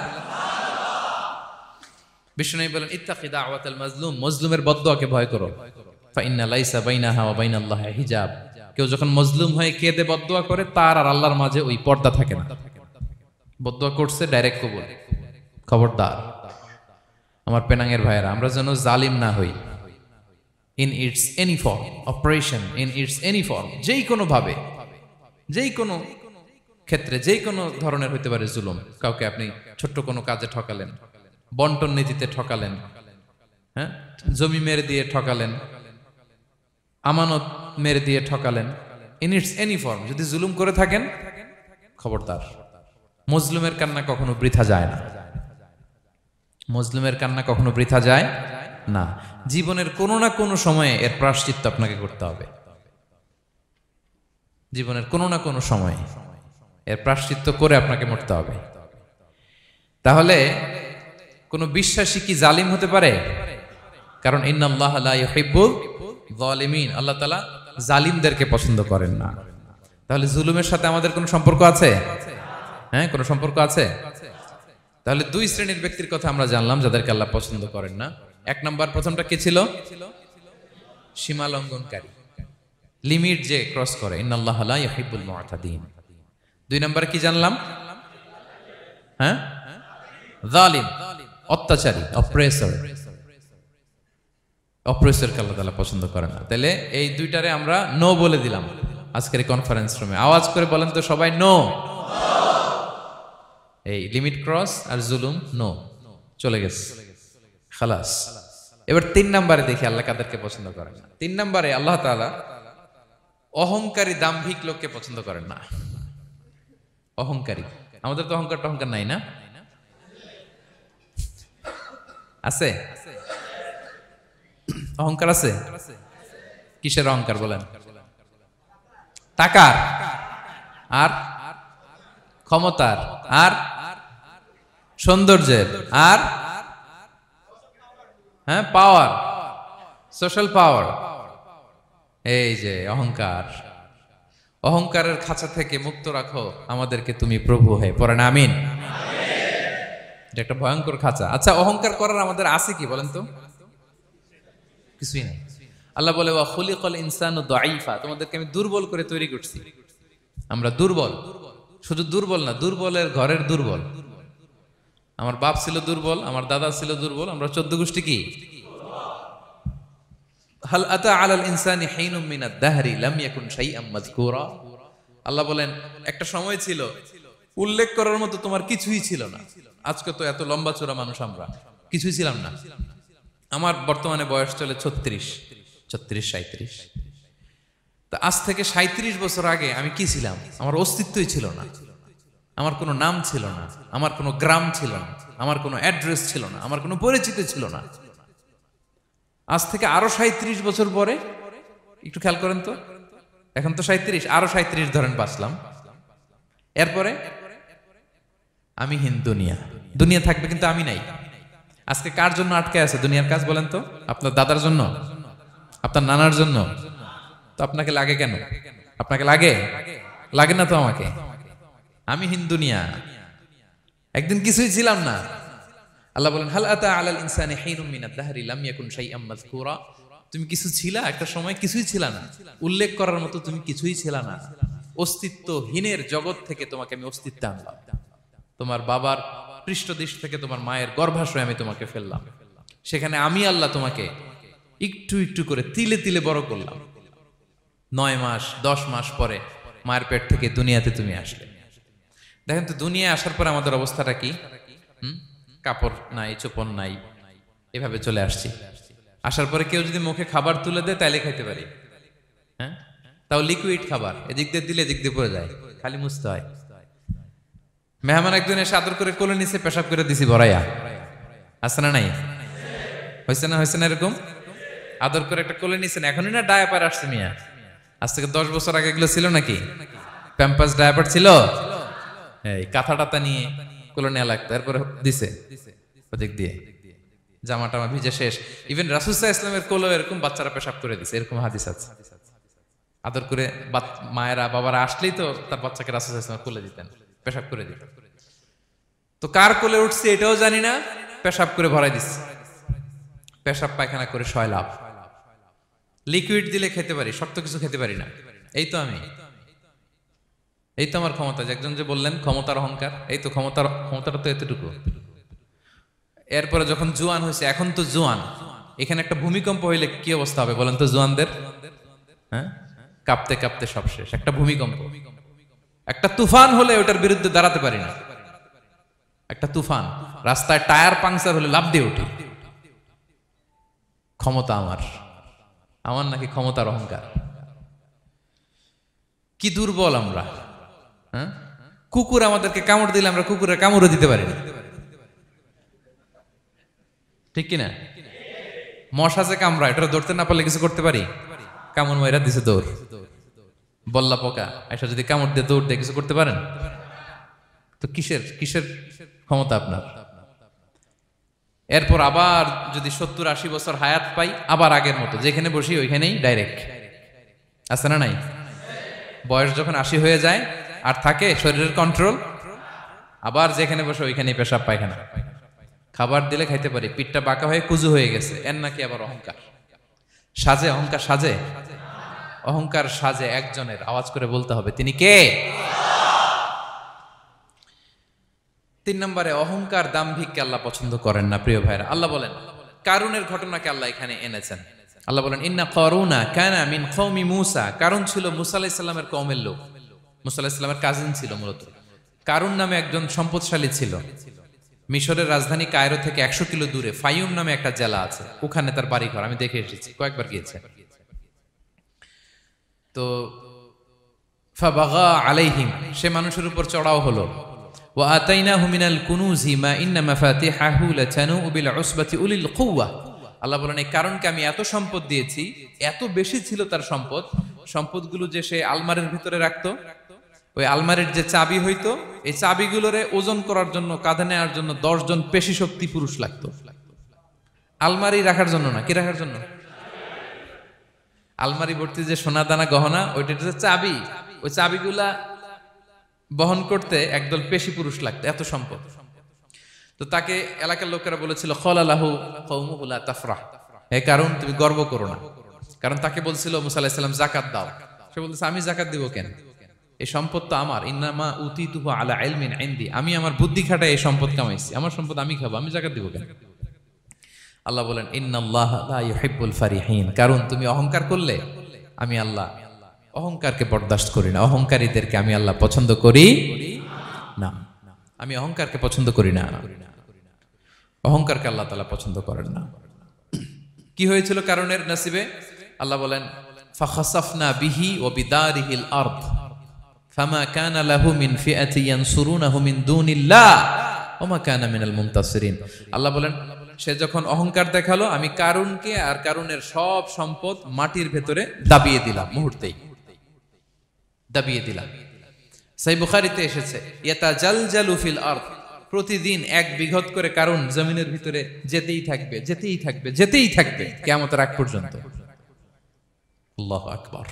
বিষ্ণু বলেন ইত্তাকি দাওয়াতাল মাজলুম, মজলুমের বদদোয়াকে ভয় করো। ফাইন্না লাইসা বাইনাহা ওয়া বাইনাল্লাহি হিজাব, কেউ যখন মজলুম হয়ে কেঁদে বদদোয়া করে, তার আর আল্লাহর মাঝে ওই পর্দা থাকে না। বদদোয়া করছে, ডাইরেক্ট কবুল। খবরদার আমার পেনাঙ্গের ভাইয়েরা, আমরা যেন জালিম না হই। In its any form, operation in its any form, যেই কোনো ভাবে, যেই কোনো ক্ষেত্রে, যেই কোনো ধরনের হইতে পারে জুলুম। কাউকে আপনি ছোট্ট কোনো কাজে ঠকালেন, বন্টন নীতিতে ঠকালেন, হ্যাঁ, জমি মেরে দিয়ে ঠকালেন, আমানত মেরে দিয়ে ঠকালেন, ইন ইটস এনি ফর্ম যদি জুলুম করে থাকেন, খবরদার। মজলুমের কান্না কখনো বৃথা যায় না। মজলুমের কান্না কখনো বৃথা যায় না। জীবনের কোনো না কোনো সময়ে এর প্রায়শ্চিত্ত আপনাকে করতে হবে। জীবনের কোনো না কোনো সময়ে এর প্রায়শ্চিত্ত করে আপনাকে মরতে হবে। তাহলে কোন বিশ্বাসী কি জালিম হতে পারে? কারণ ইন্নাল্লাহা লা ইউহিব্বুল যালিমিন, আল্লাহ তাআলা জালিমদেরকে পছন্দ করেন না। তাহলে জুলুমের সাথে আমাদের কোনো সম্পর্ক আছে? হ্যাঁ, কোনো সম্পর্ক আছে। তাহলে দুই শ্রেণীর ব্যক্তির কথা আমরা জানলাম যাদেরকে আল্লাহ পছন্দ করেন না। এক নাম্বার, প্রথমটা কে ছিল? সীমা লঙ্ঘনকারী, লিমিট যে ক্রস করে, ইন্নাল্লাহা লা ইউহিব্বুল মুআতাদিন। দুই নম্বরে কি জানলাম? হ্যাঁ, জালিম, অত্যাচারী, অপ্রেসর। অপ্রেসরকে আল্লাহ তাআলা পছন্দ করে না। তাহলে এই দুইটারে আমরা নো বলে দিলাম আজকের এই কনফারেন্স রুমে। আওয়াজ করে বলেন তো সবাই, নো। এই লিমিট ক্রস আর জুলুম, নো, চলে গেছে, খালাস। এবার তিন নম্বরে দেখি আল্লাহ কাদেরকে পছন্দ করেন না। তিন নম্বরে আল্লাহ তাআলা অহংকারী, দাম্ভিক লোককে পছন্দ করেন না। অহংকারী, আমাদের তো অহংকার টহংকার নাই না? আছে? অহংকার আছে? কিসের অহংকার বলেন? টাকার, আর ক্ষমতার, আর সৌন্দর্যের, আর হ্যাঁ পাওয়ার, সোশ্যাল পাওয়ার। এই যে অহংকার, অহংকারের খাঁচা থেকে মুক্ত রাখো আমাদেরকে তুমি প্রভু হয়ে। পড়েন আমিন। এটা একটা ভয়ঙ্কর খাঁচা। আচ্ছা, অহংকার করার আমাদের আছে কি বলেন তো? কিছুই নাই। আল্লাহ বলে ওয়া খুলিকাল ইনসানু দাঈফা, তোমাদেরকে আমি দুর্বল করে তৈরি করছি। আমরা দুর্বল, শুধু দুর্বল না, দুর্বলের ঘরের দুর্বল। আমার বাপ ছিল দুর্বল, আমার দাদা ছিল দুর্বল, আমরা চোদ্দ গোষ্ঠী কি? হাল আতা আলাল ইনসানি হিনুম মিনাদ দাহরি লাম ইয়াকুন শাইআম মাযকুরা। আল্লাহ বলেন একটা সময় ছিল উল্লেখ করার মতো তোমার কিছুই ছিল না। আজকে তো এত লম্বা চোরা মানুষ, আমরা কিছুই ছিলাম না। আমার বর্তমানে বয়স চলে ছত্রিশ, ছত্রিশ সাঁইত্রিশ। তা আজ থেকে সাঁইত্রিশ বছর আগে আমি কি ছিলাম? আমার অস্তিত্বই ছিল না, আমার কোনো নাম ছিল না, আমার কোনো গ্রাম ছিল না, আমার কোনো অ্যাড্রেস ছিল না, আমার কোনো পরিচিতি ছিল না। আজ থেকে আরো সাঁইত্রিশ বছর পরে একটু খেয়াল করেন তো, এখন তো সাঁইত্রিশ, আরো সাঁইত্রিশ ধরেন বাঁচলাম, এরপরে আমি হীন দুনিয়া। দুনিয়া থাকবে কিন্তু আমি নাই। আজকে কার জন্য আটকে আছে দুনিয়ার কাজ বলেন তো? আপনার দাদার জন্য, আপনার নানার জন্য। তো আপনাকে লাগে কেন? আপনাকে লাগে? লাগে না তো আমাকে। আমি হীন দুনিয়া, একদিন কিছুই ছিলাম না। আল্লাহ বলেন হাল আতা আলাল ইনসানি হিনুম মিনাদ দাহরি লাম ইয়াকুন শাইআম মাযকুরা। তুমি কিছু ছিলা, একটা সময় কিছুই ছিলা না, উল্লেখ করার মতো তুমি কিছুই ছিলা না। অস্তিত্বহীনের জগৎ থেকে তোমাকে আমি অস্তিত্ব আনলাম। তোমার বাবার পৃষ্ঠদেশ থেকে তোমার মায়ের গর্ভাশয়ে আমি তোমাকে ফেললাম। সেখানে আমি আল্লাহ তোমাকে একটু একটু করে তিলে তিলে বড় করলাম। নয় মাস দশ মাস পরে মায়ের পেট থেকে দুনিয়াতে তুমি আসলে। দেখেন তো দুনিয়ায় আসার পরে আমাদের অবস্থাটা কি? হুম, কাপড় নাই, চোপড় নাই, এভাবে চলে আসছি। আসার পরে কেউ যদি মুখে খাবার তুলে দেয় তাইলে খাইতে পারি, হ্যাঁ, তাও লিকুইড খাবার, এদিক দিয়ে দিলে এদিক দিয়ে পড়ে যায়, খালি মুছতে হয়। মেহমান একজন এসে আদর করে কোলে নিচে পেশাব করে দিছি ভরাইয়া, আছে না নাই? হয়েছে না হয়েছে না এরকম? আদর করে একটা কোলে নিছেন, এখনই না ডায়াপার আসছে মিয়া। আজ থেকে দশ বছর আগে এগুলো ছিল নাকি? প্যাম্পাস ডায়াপার ছিল, এই কাঁথা টাথা নিয়ে কোলে নেওয়া লাগতো, এরপরে দিছে ওদিক দিয়ে জামা টামা ভিজে শেষ। ইভেন রাসূল সাল্লাল্লাহু আলাইহি ওয়াসাল্লামের কোলেও এরকম বাচ্চারা পেশাব করে দিছে, এরকম হাদিস আছে। আদর করে মায়েরা বাবারা আসলেই তো তার বাচ্চাকে রাসূল সাল্লাল্লাহু আলাইহি ওয়াসাল্লাম কোলে দিতেন, পেশাব করে দিতেন। তো কার কোলে উঠছে এটাও জানি না, পেশাব করে ভরাই দিচ্ছে। পেশাব পায়খানা করে ছয় লাভ। লিকুইড দিলে খেতে পারি, শক্ত কিছু খেতে পারি না। এই তো আমি, এই তো আমার ক্ষমতা। একজন যে বললেন ক্ষমতার অহংকার, এই তো ক্ষমতার ক্ষমতাটা তো এতটুকু। এরপরে যখন জোয়ান হয়েছে, এখন তো জোয়ান, এখানে একটা ভূমিকম্প হইলে কি অবস্থা হবে বলেন তো জোয়ানদের? হ্যাঁ, কাঁপতে কাঁপতে সব শেষ। একটা ভূমিকম্প, একটা তুফান হলে ওটার বিরুদ্ধে দাঁড়াতে পারি না। একটা তুফান, রাস্তায় টায়ার পাংচার হলে লাফ দিয়ে উঠি। ক্ষমতা আমার, আমার নাকি ক্ষমতার অহংকার? কি দুর্বল আমরা! হ্যাঁ, কুকুর আমাদেরকে কামড় দিলে আমরা কুকুরের কামড়ও দিতে পারি না, ঠিক কিনা? মশা যে কামড়া, এটা ধরতে না পারলে কিছু করতে পারি? কামড় মাইরা দিছে দৌড়। বল্লা পোকা এসে যদি কামড় দিয়ে দৌড় দিয়ে কিছু করতে পারেন? তো কিসের কিসের ক্ষমতা আপনার? এরপর আবার যদি সত্তর আশি বছর হায়াত পাই, আবার আগের মতো যেখানে বসি ওইখানেই ডাইরেক্ট, আছে না নাই? বয়স যখন আশি হয়ে যায় আর থাকে শরীরের কন্ট্রোল, আবার যেখানে বসে ওইখানেই পেশাব পায়খানা। খাবার দিলে খাইতে পারি, পিঠটা বাঁকা হয়ে কুজু হয়ে গেছে, এর নাকি আবার অহংকার? সাজে অহংকার? সাজে অহংকার সাজে একজনের, আওয়াজ করে বলতে হবে তিনি কে? তিন নম্বরে অহংকার দাম্ভিককে আল্লাহ পছন্দ করেন না। প্রিয় ভাইরা, আল্লাহ বলেন কারুনের ঘটনাকে আল্লাহ এখানে এনেছেন। আল্লাহ বলেন ইন্না কারুনা কানা মিন কওমি মূসা। কারুন ছিল মুসা আলাইহিস সালামের কওমের লোক, মুসা আলাইহিস সালামের কাজিন ছিল মূলত। কারুন নামে একজন সম্পদশালী ছিল। মিশরের রাজধানী কায়রো থেকে একশো কিলো দূরে ফাইয়ুম নামে একটা জেলা আছে, ওখানে তার বাড়ি ঘর। আমি দেখে এসেছি, কয়েকবার গিয়েছে। তো ফাবাগা আলাইহিম, সে মানুষের উপর চড়াও হলো। ওয়া আতাইনাহু মিনাল কুনুজি মা ইন্না মাফাতিহাহু লাতানু বিল উসবাতি উলিল কুওয়া। আল্লাহ বলেন এই কারণকে আমি এত সম্পদ দিয়েছি, এত বেশি ছিল তার সম্পদ, সম্পদগুলো যে সে আলমারির ভিতরে রাখতো, ওই আলমারির যে চাবি হইতো, এই চাবিগুলোরে ওজন করার জন্য, কাঁধে নেওয়ার জন্য দশ জন পেশি শক্তি পুরুষ লাগতো। আলমারি রাখার জন্য না, কি রাখার জন্য? আলমারি ভর্তি যে সোনা দানা গহনা, ওইটার যে চাবি, ওই চাবিগুলা বহন করতে একদল পেশি পুরুষ লাগতো, এত সম্পদ। তো তাকে এলাকার লোকেরা বলেছিল খলালাহু কওমুহু লা তাফরাহ, এই কারণ তুমি গর্ব করো না। কারণ তাকে বলছিল মুসা আলাইহিস সালাম যাকাত দাও, সে বলতেছে আমি যাকাত দিব কেন? এই সম্পদ তো আমার, ইন্নামা উতিতুহু আলা ইলমিন ইনদি, আমি আমার বুদ্ধি খাটায় এই সম্পদ কামাইছি, আমার সম্পদ আমি খাবো, আমি যাকাত দিব কেন? আল্লাহ বলেন ইন্নাল্লাহা লা ইউহিব্বুল ফারিহিন, কারণ তুমি অহংকার করলে আমি আল্লাহ অহংকারকে বরদাস্ত করি না, অহংকারীদেরকে আমি আল্লাহ পছন্দ করি না, আমি অহংকারকে পছন্দ করি না, অহংকারকে আল্লাহ তাআলা পছন্দ করেন না। কি হয়েছিল কারণের নসিবে? আল্লাহ বলেন ফাখাসাফনা বিহি ওয়া বিদারিহিল আরদ ফামা কানা লাহু মিন ফিআতি ইয়ানসুরুনাহু মিন দুনিল্লাহ ওয়া মা কানা মিনাল মুনতাসিরিন। আল্লাহ বলেন সে যখন অহংকার দেখালো, আমি কারুনকে আর কারুনের সব সম্পদ মাটির ভেতরে দাবিয়ে দিলাম, মুহূর্তেই দাবিয়ে দিলাম। সহিহ বুখারীতে এসেছে ইয়াতাজালজালু ফিল আরদ, প্রতিদিন এক বিঘত করে কারুন জমিনের ভিতরে যেতেই থাকবে, যেতেই থাকবে, যেতেই থাকবে কিয়ামতের আগ পর্যন্ত। আল্লাহু আকবার।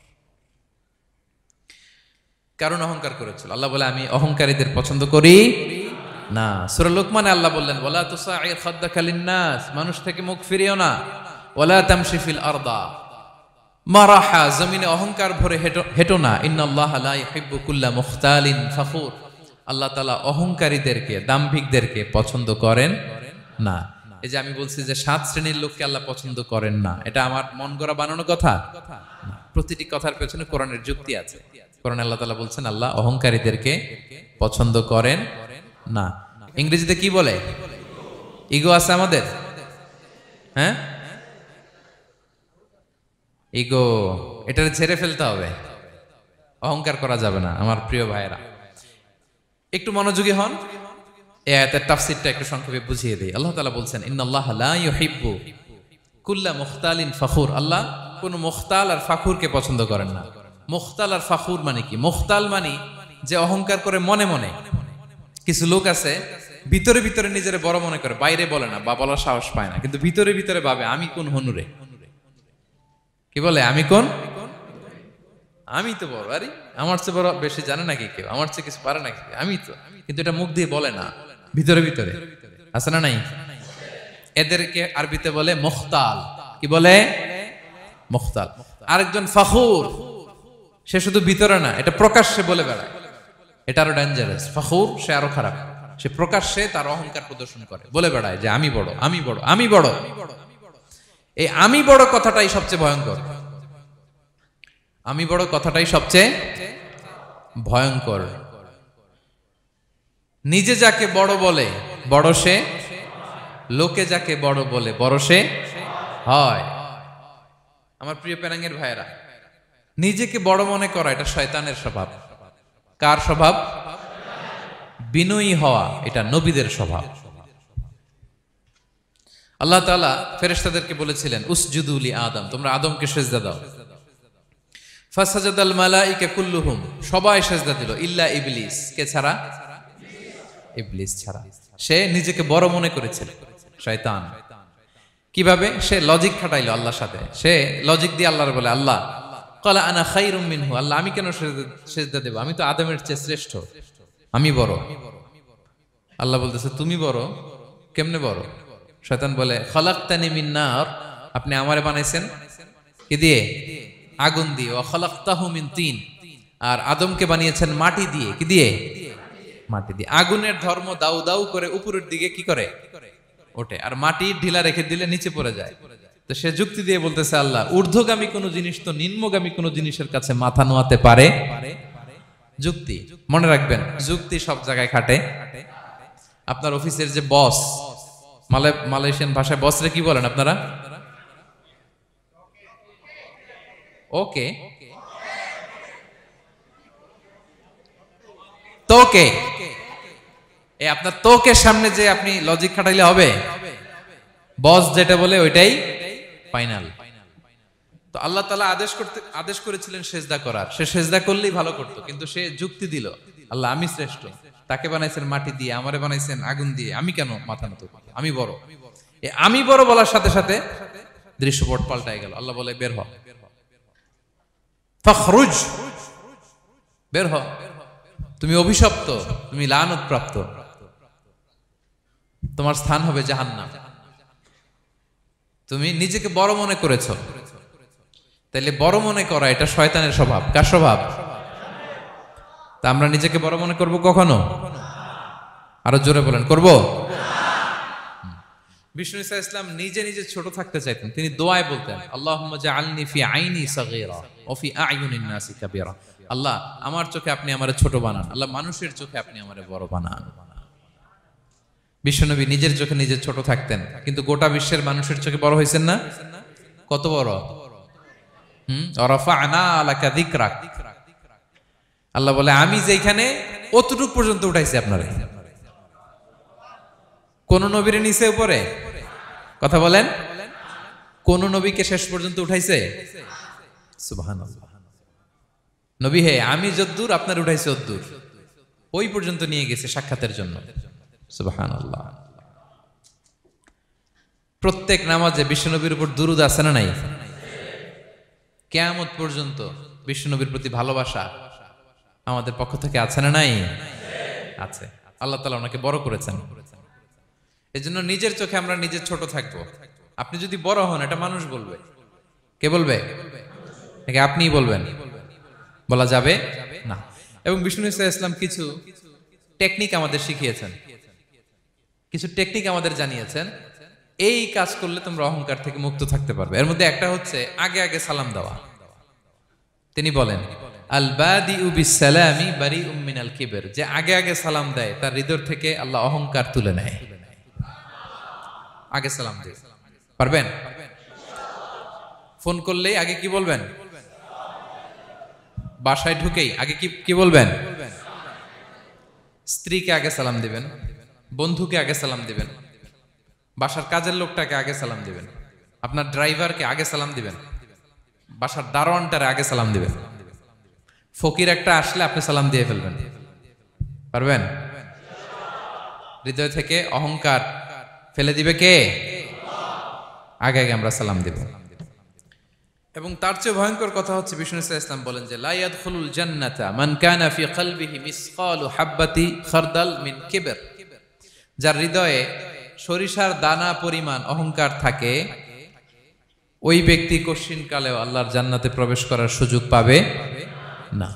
কারণ অহংকার করেছিল। আল্লাহ বলে আমি অহংকারীদের পছন্দ করি না। সূরা লুকমানে আল্লাহ বললেন ওয়ালা তুসাইর খাদ্দাকা লিন্নাস, মানুষ থেকে মুখ ফিরিও না, ওয়ালা তামশি ফিল আরদা মারাহা, জমিনে অহংকার ভরে হেঁটো হেঁটো না, ইন্নাল্লাহা লা ইউহিব্বু কুল্লা মুখতালিন ফখুর, আল্লাহ তাআলা অহংকারীদেরকে, দাম্ভিকদেরকে পছন্দ করেন না। এই যে আমি বলছি যে সাত শ্রেণীর লোককে আল্লাহ পছন্দ করেন না, এটা আমার মন গড়া বানানো কথা? প্রতিটি কথার পেছনে কোরআনের যুক্তি আছে। কোরআনে আল্লাহ তাআলা বলছেন আল্লাহ অহংকারীদেরকে পছন্দ করেন না। ইংরেজিতে কি বলে? ইগো আছে আমাদের, হ্যাঁ ইগো, এটা ছেড়ে ফেলতে হবে, অহংকার করা যাবে না। আমার প্রিয় ভাইয়েরা একটু মনোযোগী হন, এই আয়াতের তাফসীরটা একটু সংক্ষেপে বুঝিয়ে দেই। আল্লাহ তাআলা বলছেন ইন্নাল্লাহা লা ইউহিব্বু কুল্লা মুখতালিন ফখুর, আল্লাহ কোন মুখতাল আর ফাখুরকে পছন্দ করেন না। মুখতাল আর ফাখুর মানে কি? মুখতাল মানে যে অহংকার করে মনে মনে। কিছু লোক আছে ভিতরে ভিতরে নিজের বড় মনে করে, বাইরে বলে না বা বলার সাহস পায় না, কিন্তু ভিতরে ভিতরে ভাবে আমি কোন হনুরে, কি বলে আমি কোন, আমি তো বড়, আরে আমার চেয়ে বড় বেশি জানে নাকি কেউ, আমার চেয়ে কিছু পারে নাকি, আমি তো, কিন্তু এটা মুখ দিয়ে বলে না, ভিতরে ভিতরে আছে না নাই? এদেরকে আরবিতে বলে মুখতাল। কি বলে? মুখতাল। আরেকজন ফাখুর, সে শুধু ভিতরে না, এটা প্রকাশ্যে বলে বেড়ায়, এটা আরো ডেঞ্জারাস। ফাখুর সে আরো খারাপ, সে প্রকাশ্যে তার অহংকার প্রদর্শন করে, বলে বেড়ায় যে আমি বড়, আমি বড়, আমি বড়। এই আমি বড় কথাটাই সবচেয়ে ভয়ঙ্কর। আমি বড় কথাটাই সবচেয়ে ভয়ঙ্কর। নিজে যাকে বড় বলে বড় সে, লোকে যাকে বড় বলে বড় সে হয়। আমার প্রিয় পেনাঙ্গের ভাইয়েরা, নিজেকে বড় মনে করা এটা শয়তানের স্বভাব। কার স্বভাব? বিনয়ী হওয়া এটা নবীদের স্বভাব। আল্লাহ তাআলা ফেরেশতাদেরকে বলেছিলেন উসজুদু লি আদম, তোমরা আদমকে সিজদা দাও। ফাসাজাদাল মালাইকা কুল্লুহুম, সবাই সিজদা দিল, ইল্লা ইবলিস, কে ছাড়া? ইবলিস ছাড়া। সে নিজেকে বড় মনে করেছিল, শয়তান। কিভাবে? সে লজিক খাটাইলো আল্লাহর সাথে। সে লজিক দিয়ে আল্লাহর বলে আল্লাহ ক্বালা আনা খায়রুম মিনহু, আল্লাহ আমি কেন সিজদা দেব, আমি তো আদমের চেয়ে শ্রেষ্ঠ, আমি বড়। আল্লাহ বলতেছে তুমি বড়, কেমনে বড়? শয়তান বলে খালাকতানি মিন নার, আপনি আমারে বানাইছেন কি দিয়ে? আগুন দিয়ে। ওয়া খালাকতাহু মিন তিন, আর আদমকে বানিয়েছেন মাটি দিয়ে। কি দিয়ে? মাটি দিয়ে। আগুনের ধর্ম দাউ দাউ করে উপরের দিকে কি করে? ওঠে, আর মাটি ঢিলা রেখে দিলে নিচে পড়ে যায়। তো সে যুক্তি দিয়ে বলতেছে আল্লাহ ঊর্ধ্বগামী কোন জিনিস তো নিম্নগামী কোন জিনিসের কাছে মাথা নোয়াতে পারে? যুক্তি, মনে রাখবেন যুক্তি সব জায়গায় খাটে। আপনার অফিসের যে বস, মালয়েশিয়ান ভাষায় বসরে কি বলেন আপনারা? ওকে, তোকে, এই আপনার তোকের সামনে যে আপনি লজিক খাটাইলে হবে? বস যেটা বলে ওইটাই ফাইনাল। তো আল্লাহ তাআলা আদেশ করতে আদেশ করেছিলেন সেজদা করার, সে সেজদা করলেই ভালো করতো, কিন্তু সে যুক্তি দিল আল্লাহ আমি শ্রেষ্ঠ, তাকে বানাইছেন মাটি দিয়ে, আমারে বানাইছেন আগুন দিয়ে, আমি কেন মাথা নত করব, আমি বড়। এই আমি বড় বলার সাথে সাথে দৃশ্যপট পাল্টাই গেল। আল্লাহ বলে বের হ, ফখরুজ, বের হ, তুমি অভিশপ্ত, তুমি লানত প্রাপ্ত, তোমার স্থান হবে জাহান্নাম। তুমি নিজেকে বড় মনে করেছো, তাইলে বড় মনে করা এটা শয়তানের স্বভাব। কার স্বভাব? তা আমরা নিজেকে বড় মনে করব কখনো? আরো জোরে বলেন, করব? বিষ্ণু ঈসা ইসলাম নিজে নিজে ছোট থাকতে চাইতেন। তিনি দোয়ায় বলতেন, আল্লাহুম্মা জাআলনি ফি আইনি সাগীরা ওয়া ফি আ'য়ুনিন নাসি কাবীরা। আল্লাহ, আমার চোখে আপনি আমারে ছোট বানান, আল্লাহ মানুষের চোখে আপনি আমারে বড় বানান। বিশ্বনবী নিজের চোখে নিজে ছোট থাকতেন, কিন্তু গোটা বিশ্বের মানুষের চোখে বড় হয়েছেন না? কত বড়? হুম, রাফা'না লাকা যিকরাক। আল্লাহ বলে, আমি যেখানে অতটুক পর্যন্ত উঠাইছি আপনারে। কোন নবীর নিচে উপরে? কথা বলেন, কোন নবীকে শেষ পর্যন্ত উঠাইছে? সুবহানাল্লাহ। নবী হে, আমি যদ্দূর আপনার উঠাইছে অদ্দূর, ওই পর্যন্ত নিয়ে গেছে সাক্ষাতের জন্য। সুবহানাল্লাহ। প্রত্যেক নামাজে বিশ্বনবীর উপর দুরূদ আছে না নাই? কিয়ামত পর্যন্ত বিশ্বনবীর প্রতি ভালোবাসা আমাদের পক্ষ থেকে আছে না নাই? আছে। আল্লাহ তাআলা ওনাকে বড় করেছেন। এজন্য নিজের চোখে আমরা নিজে ছোট থাকবো। আপনি যদি বড় হন, এটা মানুষ বলবে। কে বলবে? নাকি আপনিই বলবেন? বলা যাবে না। এবং বিষ্ণু ঈসা ইসলাম কিছু টেকনিক আমাদের শিখিয়েছেন, কিছু টেকনিক আমাদের জানিয়েছেন। এই কাজ করলে তোমরা অহংকার থেকে মুক্ত থাকতে পারবে। এর মধ্যে একটা হচ্ছে আগে আগে সালাম দেওয়া। তিনি বলেন, আল বাদিউ বিসসালামি বারিউম মিনাল কিবর, যে আগে আগে সালাম দেয় তার হৃদয় থেকে আল্লাহ অহংকার তুলে নেয়। আগে সালাম দিয়ে পারবেন? ফোন করলেই আগে কি বলবেন? বাসায় ঢুকেই আগে কি কি বলবেন? স্ত্রীকে আগে সালাম দিবেন, বন্ধুকে আগে সালাম দিবেন, বাসার কাজের লোকটাকে আগে সালাম দিবেন, আপনার ড্রাইভারকে আগে সালাম দিবেন, বাসার দারোয়ানটারে আগে সালাম দিবেন। ফকির একটা আসলে আপনি সালাম দিয়ে ফেলবেন। পারবেন? হৃদয় থেকে অহংকার ফেলে দিবে কে? আগে আগে আমরা সালাম দিব। এবং তার চেয়ে ভয়ঙ্কর কথা হচ্ছে, বিষ্ণু ঈসা ইসলাম বলেন যে লা ইয়াদখুলুল জান্নাতা মান কানা ফি কলবিহি মিসকালু হাববাতি খারদাল মিন কিবর, যার হৃদয়ে সরিষার দানা পরিমাণ অহংকার থাকে, ওই ব্যক্তি কঠিন কালেও আল্লাহর জান্নাতে প্রবেশ করার সুযোগ পাবে না।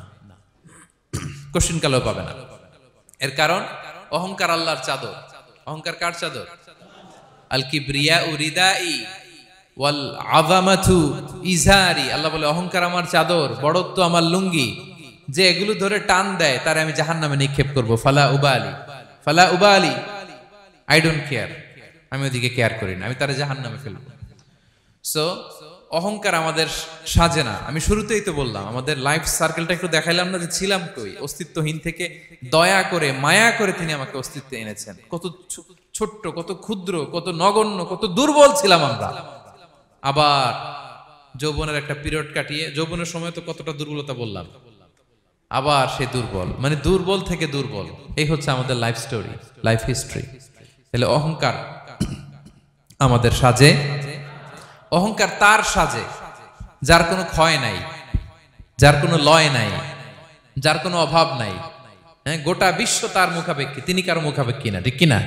কঠিন কালেও পাবে না। এর কারণ অহংকার আল্লাহর চাদর। অহংকার কার চাদর? আল কিবরিয়া রিদাই ওয়াল আযামাতু ইজারি। আল্লাহ বলে, অহংকার আমার চাদর, বড়ত্ব আমার লুঙ্গি। যে এগুলো ধরে টান দেয় তারে আমি জাহান্নামে নিক্ষেপ করব। ফালা উবালি, ফালা উবালি, আই ডোন্ট কেয়ার। আমি ওদিকে কেয়ার করি না, আমি তারে জাহান্নামে ফেলবো। সো অহংকার আমাদের সাজে না। আমি শুরুতেই তো বললাম, আমাদের লাইফ সার্কেলটা একটু দেখাইলাম না যে ছিলাম কই। অস্তিত্বহীন থেকে দয়া করে মায়া করে তিনি আমাকে অস্তিত্বে এনেছেন। কত ছোট্ট, কত ক্ষুদ্র, কত নগণ্য, কত দুর্বল ছিলাম আমরা। আবার যৌবনের একটা পিরিয়ড কাটিয়ে, যৌবনের সময় তো কতটা দুর্বলতা বললাম, আবার সে দুর্বল, মানে দুর্বল থেকে দুর্বল। এই হচ্ছে আমাদের লাইফ স্টোরি, লাইফ হিস্ট্রি। তাহলে অহংকার আমাদের সাজে। অহংকার তার সাজে যার কোনো ক্ষয় নাই, যার কোনো লয় নাই, যার কোনো অভাব নাই। হ্যাঁ, গোটা বিশ্ব তার মুখাপেক্ষী, তিনি কারো মুখাপেক্ষী না, ঠিক কিনা?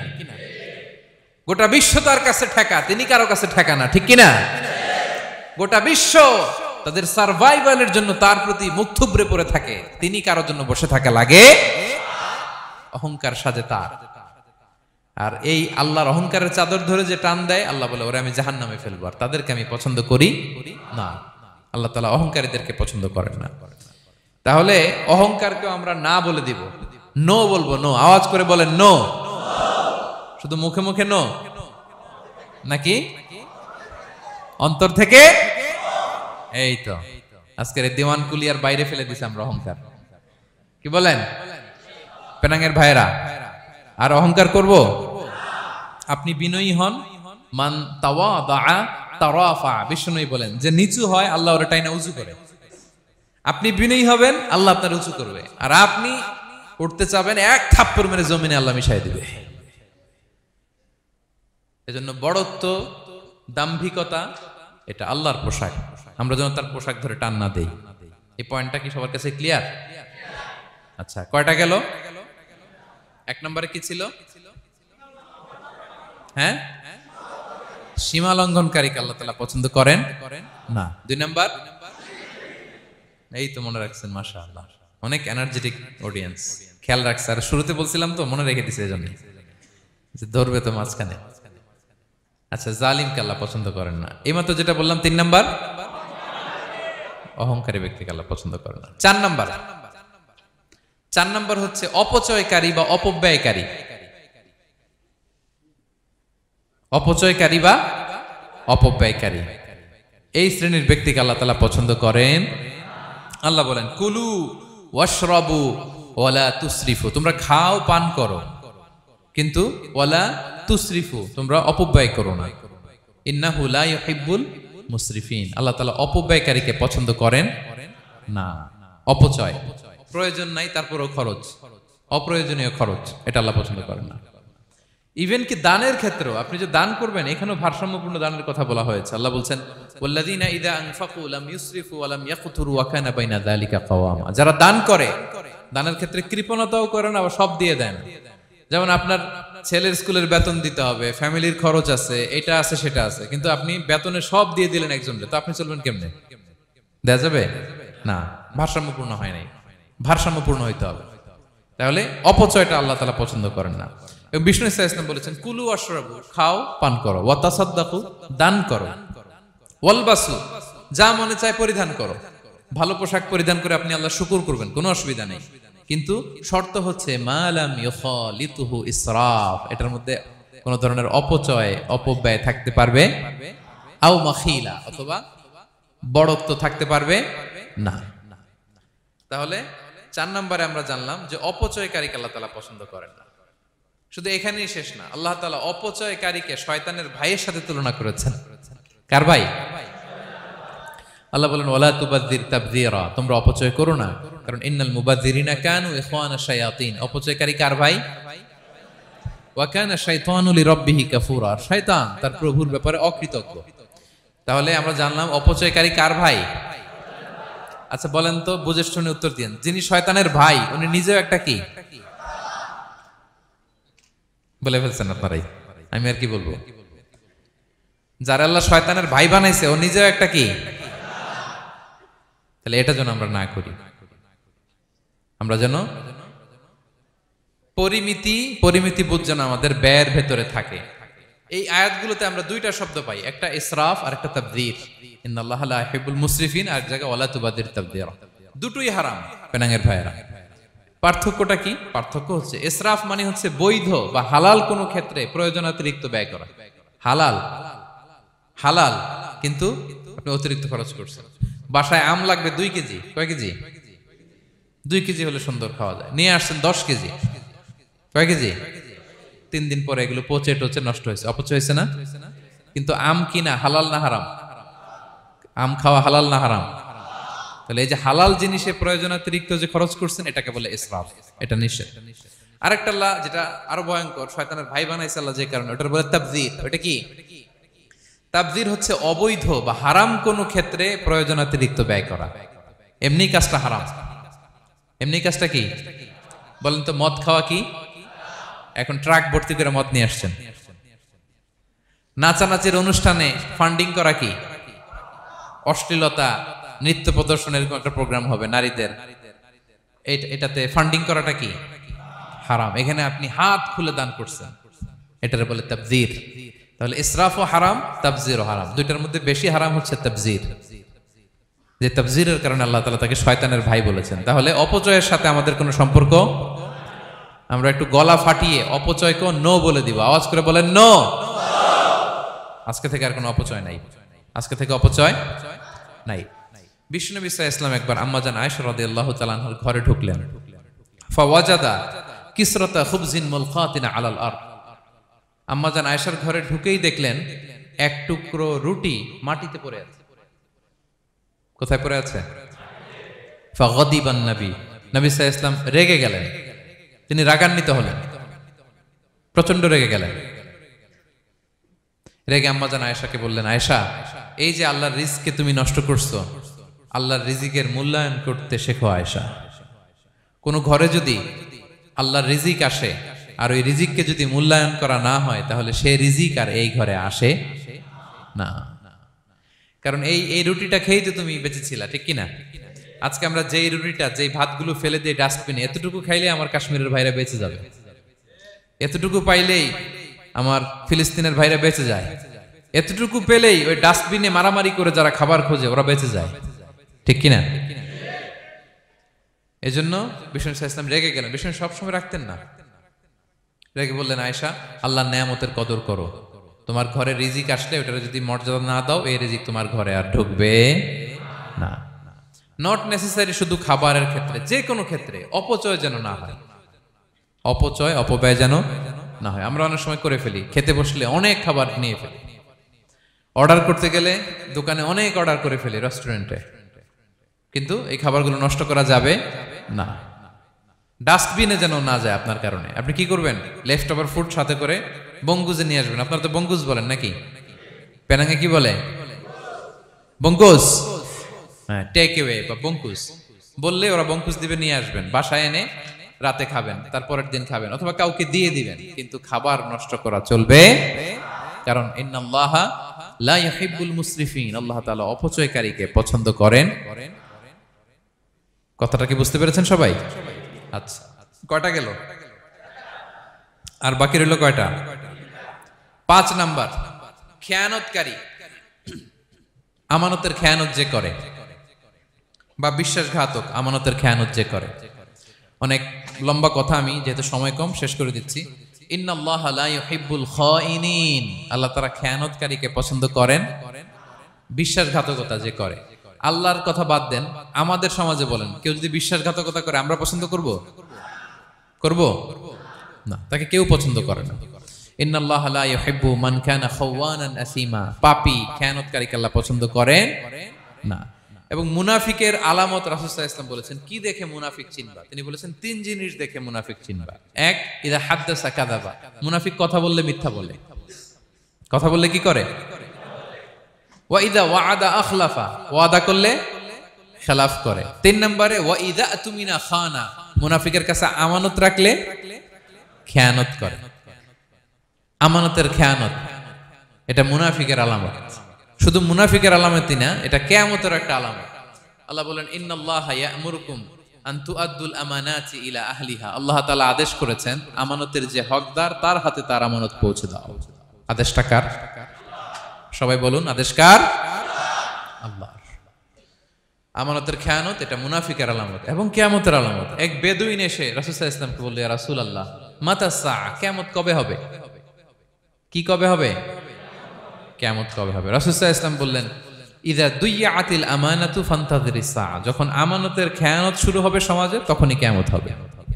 গোটা বিশ্ব তার কাছে ঠেকা, তিনি কারো কাছে ঠেকা না, ঠিক কিনা? গোটা বিশ্ব তাদের সার্ভাইভালের জন্য তার প্রতি মুখ থুবড়ে পড়ে থাকে, তিনি কারোর জন্য বসে থাকা লাগে। অহংকার সাজে তার। আর এই আল্লাহর অহংকারের চাদর ধরে যে টান দেয়, আল্লাহ বলে, ওরা আমি জাহান্নামে ফেলবো, আর তাদেরকে আমি পছন্দ করি না। আল্লাহ তাআলা অহংকারীদেরকে পছন্দ করেন না। তাহলে অহংকারকে আমরা না বলে দিব, নো বলবো, নো। আওয়াজ করে বলেন নো। শুধু মুখে মুখে নো নাকি অন্তর থেকে? এই তো আজকের দিওয়ান কুলিয়ার বাইরে ফেলে দিছি আমরা অহংকার। কি বলেন পেনাঙ্গের ভাইরা? আর অহংকার করব? আপনি বিনয়ী হন। মান তাওয়াদা তারাফা। বিষ্ণুই বলেন যে নিচু হয় আল্লাহ ওর টাইনা উঁচু করে। আপনি বিনয়ী হবেন, আল্লাহ আপনার উঁচু করবে। আর আপনি উঠতে চাবেন, এক থাপ্পড় মেরে জমিনে আল্লাহ মিশাই দিবে। এজন্য বড়ত্ব, দাম্ভিকতা এটা আল্লাহর পোশাক। আমরা যেন তার পোশাক ধরে টান না দেই। এই পয়েন্টটা কি সবার কাছে ক্লিয়ার? আচ্ছা, কয়টা গেল? এক নম্বরে কি ছিল? হ্যাঁ, সীমা লঙ্ঘনকারীকে আল্লাহ তাআলা পছন্দ করেন না। দুই নাম্বার, এই তো মনে রাখছেন, মাশাআল্লাহ। অনেক এনার্জেটিক অডিয়েন্স, খেয়াল রাখছে। আর শুরুতে বলছিলাম তো, মনে রেখে দিছে এজন্য যে ধরবে তো মাঝখানে। আচ্ছা, জালিমকে আল্লাহ পছন্দ করেন না। এইমাত্র যেটা বললাম তিন নাম্বার, অহংকারী ব্যক্তিকে আল্লাহ পছন্দ করেন না। চার নাম্বার, চার নাম্বার হচ্ছে অপচয়কারী বা অপব্যয়কারী। অপচয়কারী বা অপব্যয়কারী, এই শ্রেণীর ব্যক্তিকে আল্লাহ তাআলা পছন্দ করেন। আল্লাহ বলেন কুলু ওয়াশরাবু ওয়ালা তুসরিফু, তোমরা খাও পান করো, কিন্তু ওয়ালা তুসরিফু, তোমরা অপব্যয় করো না। ইন্নাহু লা ইউহিব্বুল মুসরিফিন, আল্লাহ তাআলা অপব্যয়কারীকে পছন্দ করেন না। অপচয়, প্রয়োজন নাই তারপরেও খরচ, অপ্রয়োজনীয় খরচ, এটা আল্লাহ পছন্দ করেন না। ইভেন কি দানের ক্ষেত্রেও, আপনি যে দান করবেন, এখানেও ভারসাম্যপূর্ণ দানের কথা বলা হয়েছে। আল্লাহ বলছেন ওয়াল্লাযীনা ইযা আনফাকু লাম ইউসরিফু ওয়া লাম ইয়াকতুরু ওয়া কানা বাইনা যালিকা কাওয়ামা, যারা দান করে, দানের ক্ষেত্রে কৃপণতাও করে না, আবার সব দিয়ে দেন। যেমন আপনার ছেলের স্কুলের বেতন দিতে হবে, ফ্যামিলির খরচ আছে, এটা আছে সেটা আছে, কিন্তু আপনি বেতনে সব দিয়ে দিলেন একজনকে, তো আপনি চলবেন কেমনে? দেয়া যাবে না, ভারসাম্যপূর্ণ হয় নাই। ভারসাম্যপূর্ণ হইতে হবে। তাহলে অপচয়টা আল্লাহ তাআলা পছন্দ করেন না। এবং বিষ্ণু সাল্লাল্লাহু আলাইহি ওয়াসাল্লাম বলেছেন কুলু ওয়াশরাবু, খাও পান করো, ওয়া তাসাদদাকু, দান করো, ওয়ালবাসু, যা মনে চায় পরিধান করো। ভালো পোশাক পরিধান করে আপনি আল্লাহর শুকর করবেন, কোনো অসুবিধা নেই, কিন্তু শর্ত হচ্ছে মা লাম ইউখালিতুহু ইসরাফ, এটার মধ্যে কোন ধরনের অপচয় অপব্যয় থাকতে পারবে, আও মাখিলা, অথবা বড়ত্ব থাকতে পারবে না। তাহলে চার নম্বরে আমরা জানলাম যে অপচয়কারীকে আল্লাহ তাআলা পছন্দ করেন না। শুধু এখানেই শেষ না, আল্লাহ তাআলা অপচয়কারীকে শয়তানের ভাইয়ের সাথে তুলনা করেছেন। কার ভাই? আল্লাহ বলেন ওয়ালা তুবাযযির তাবযীরা, তোমরা অপচয় করো না, কারণ ইন্নাল মুবাযযিরিনা কানু ইখওয়ানা শায়াতিন, অপচয়কারী কার ভাই? ওয়া কানা শাইতানু লিরাব্বিহি কাফুরা, শয়তান তার প্রভুর ব্যাপারে অকৃতজ্ঞ। তাহলে আমরা জানলাম অপচয়কারী কার ভাই। আচ্ছা বলেন তো, বুঝে শুনে উত্তর দিন, যিনি শয়তানের ভাই উনি নিজেও একটা কি? বলে ফেলছেন আপনারাই, আমি আর কি বলবো। যারা আল্লাহ শয়তানের ভাই বানাইছে ও নিজেও একটা কি? তাহলে এটা যেন আমরা না করি। আমরা যেন পরিমিতি, পরিমিতি বোধ যেন আমাদের ব্যয়ের ভেতরে থাকে। এই আয়াতগুলোতে আমরা দুইটা শব্দ পাই, একটা ইসরাফ আর একটা তাবযীর। ইন্নাল্লাহা লা ইউহিব্বুল মুসরিফিন, আর জায়গা ওয়ালা তুবাযযির তাবযীরা। দুটোই হারাম পেনাঙ্গের ভাইয়েরা। পার্থক্যটা কি? পার্থক্য হচ্ছে ইসরাফ মানে হচ্ছে বৈধ বা হালাল কোনো ক্ষেত্রে প্রয়োজনাতিরিক্ত ব্যয় করা। হালাল হালাল কিন্তু আপনি অতিরিক্ত খরচ করছেন। বাসায় আম লাগবে দুই কেজি, কয় কেজি? দুই কেজি হলে সুন্দর খাওয়া যায়, নিয়ে আসছেন দশ কেজি, কয় কেজি? তিন দিন পরে এগুলো পচে টচে নষ্ট হয়েছে, অপচয় হয়েছে না? কিন্তু আম কিনা হালাল না হারাম? আম খাওয়া হালাল না হারাম? তাহলে এই যে হালাল জিনিসে প্রয়োজনাতিরিক্ত যে খরচ করছেন, এটাকে বলে ইসরাফ, এটা নিষেধ। আরেকটা আল্লাহ যেটা আরো ভয়ঙ্কর, শয়তানের ভাই বানাইছে আল্লাহ যে কারণে, ওটার বলে তাবযীর। ওটা কি? তাবযীর হচ্ছে অবৈধ বা হারাম কোনো ক্ষেত্রে প্রয়োজনাতিরিক্ত ব্যয় করা। এমনি কাজটা হারাম। এমনি কাজটা কি বলেন তো? মদ খাওয়া কি? এখন ট্রাক ভর্তি করে মদ নিয়ে আসছেন। নাচানাচির অনুষ্ঠানে ফান্ডিং করা কি? অশ্লীলতা, নৃত্য প্রদর্শনের একটা প্রোগ্রাম হবে নারীদের, এটাতে ফান্ডিং করাটা কি? হারাম। এখানে আপনি হাত খুলে দান করছেন, এটার বলে তাবযীর। তাহলে ইসরাফও হারাম, তাবযীরও হারাম। দুইটার মধ্যে বেশি হারাম হচ্ছে তাবযীর, যে তাবযীরের কারণে আল্লাহ তাআলা তাকে শয়তানের ভাই বলেছেন। তাহলে অপচয়ের সাথে আমাদের কোনো সম্পর্ক। আমরা একটু গলা ফাটিয়ে অপচয়কে নো বলে দিব, আওয়াজ করে বলেন নো। আজকে থেকে আর কোনো অপচয় নাই, আজকে থেকে অপচয় নাই। বিশ্বনবী সাল্লাল্লাহু আলাইহি ওয়াসাল্লাম একবার আম্মাজান আয়েশা রাদিয়াল্লাহু তাআলা আনহার ঘরে ঢুকলেন। ফাওয়াজাদা কিসরাতা খুবজিন মুলকাতিন আলাল আরদ, আম্মাজান আয়েশার ঘরে ঢুকেই দেখলেন এক টুকরো রুটি মাটিতে পড়ে আছে। কোথায় পড়ে আছে? ফাগাদিবান নবী, নবী সাল্লাল্লাহু আলাইহি ওয়াসাল্লাম রেগে গেলেন, তিনি রাগান্বিত হলেন, প্রচন্ড রেগে গেলেন। রেগে আম্মাজান আয়েশাকে বললেন, আয়েশা, এই যে আল্লাহর রিজকে তুমি নষ্ট করছো, আল্লাহর রিজিকের মূল্যায়ন করতে শেখো আয়েশা। কোন ঘরে যদি আল্লাহর রিজিক আসে আর ওই রিজিককে যদি মূল্যায়ন করা না হয়, তাহলে সেই রিজিক আর এই ঘরে আসে না। কারণ এই এই রুটিটা খেয়েই তো তুমি বেঁচেছিলা, ঠিক কিনা? আজকে আমরা যেই রুটিটা যেই ভাতগুলো ফেলে দিয়ে ডাস্টবিনে, এতটুকু খাইলে আমার কাশ্মীরের ভাইরা বেঁচে যাবে, এতটুকু পাইলেই আমার ফিলিস্তিনের ভাইরা বেঁচে যায়, এতটুকু পেলেই ওই ডাস্টবিনে মারামারি করে যারা খাবার খোঁজে ওরা বেঁচে যায়, ঠিক কিনা? এজন্য বিষ্ণু ইসলাম রেগে গেলেন। বিষ্ণু সবসময় রাখতেন না, রেগে বললেন, আয়েশা, আল্লাহর নেয়ামতের কদর করো, তোমার ঘরে রিজিক আসলে ওটা যদি মর্যাদা না দাও, এই রিজিক তোমার ঘরে আর ঢুকবে না। নট নেসেসারি শুধু খাবারের ক্ষেত্রে, যে কোনো ক্ষেত্রে অপচয় যেন না হয়, অপচয় অপব্যয় যেন না হয়। আমরা অনেক সময় করে ফেলি, খেতে বসলে অনেক খাবার নিয়ে ফেলি, অর্ডার করতে গেলে দোকানে অনেক অর্ডার করে ফেলি, রেস্টুরেন্টে, কিন্তু এই খাবারগুলো নষ্ট করা যাবে না, ডাস্টবিনে যেন না যায় আপনার কারণে। আপনি কি করবেন? লেফট ওভার ফুড সাথে করে বঙ্গুজে নিয়ে আসবেন। আপনারা তো বঙ্গুজ বলেন নাকি? পেনাঙ্গে কি বলে? বঙ্কুজ। হ্যাঁ, টেক অ্যাওয়ে বা বঙ্কুজ বললে ওরা বঙ্কুজ দিবে, নিয়ে আসবেন, বাসায় এনে রাতে খাবেন, তারপরের দিন খাবেন, অথবা কাউকে দিয়ে দিবেন, কিন্তু খাবার নষ্ট করা চলবে, কারণ ইন্নাল্লাহা লা ইউহিব্বুল মুসরিফিন, আল্লাহ তাআলা অপচয়কারীকে পছন্দ করেন। কথাটা কি বুঝতে পেরেছেন সবাই? আচ্ছা, কয়টা গেল? আর বাকি রইল কয়টা? পাঁচ নাম্বার, খেয়ানতকারী। আমানতের খেয়ানত যে করে, বা বিশ্বাসঘাতক, আমানতের খেয়ানত যে করে। অনেক লম্বা কথা, আমি যেহেতু সময় কম শেষ করে দিচ্ছি। ইন্নাল্লাহা লা ইউহিব্বুল খাইনিন, আল্লাহ তাআলা খেয়ানতকারীকে পছন্দ করেন। বিশ্বাসঘাতকতা যে করে, আল্লাহর কথা বাদ দেন, আমাদের সমাজে বলেন, কেউ যদি বিশ্বাসঘাতকতা করে আমরা পছন্দ করব? করব না, তাকে কেউ পছন্দ করে না। ইন্নাল্লাহা লা ইউহিব্বু মান কানা খাওয়ানান আসিমা, পাপী খেয়ানতকারীকে আল্লাহ পছন্দ করেন না। এবং মুনাফিকের আলামত রাসূল সাল্লাল্লাহু আলাইহি ওয়াসাল্লাম বলেছেন, কি দেখে মুনাফিক চিনবা? তিনি বলেছেন তিন জিনিস দেখে মুনাফিক চিনবা। এক, ইদা হাদ্দাসা কাযাবা, মুনাফিক কথা বললে মিথ্যা বলে। কথা বললে কি করে? ওয়া ইদা ওয়াআদা আখলাফা, ওয়াদা করলে খেলাফ করে। তিন নম্বরে ওয়া ইদা আতুমিনা খানা, মুনাফিকের কাছে আমানত রাখলে খেয়ানত করে। আমানতের খেয়ানত, এটা মুনাফিকের আলামত। শুধু মুনাফিকের আলামতই না, এটা কিয়ামতের একটা আলামত। আল্লাহ বলেন, ইন্নাল্লাহা ইয়া'মুরুকুম আন তুআদ্দুল আমানাতি ইলা আহলিহা, আল্লাহ তাআলা আদেশ করেছেন আমানতের যে হকদার তার হাতে তার আমানত পৌঁছে দাও। আদেশটা কার? সবাই বলুন, আদেশ কার? আল্লাহর। আমানতের খেয়ানত এটা মুনাফিকের আলামত এবং কিয়ামতের আলামত। এক বেদুইন এসে রাসূল সাল্লাল্লাহু আলাইহি ওয়াসাল্লামকে বলল, ইয়া রাসূলুল্লাহ, মাতা সাআ, কিয়ামত কবে হবে? কি কবে হবে? কিয়ামত কবে হবে? রাসূল সাল্লাল্লাহু আলাইহি ওয়াসাল্লাম বললেন, ইযা দুইয়াতিল আমানাতু ফান্তাযিরিস সাআ, যখন আমানতের খেয়ানত শুরু হবে সমাজে, তখনই কিয়ামত হবে।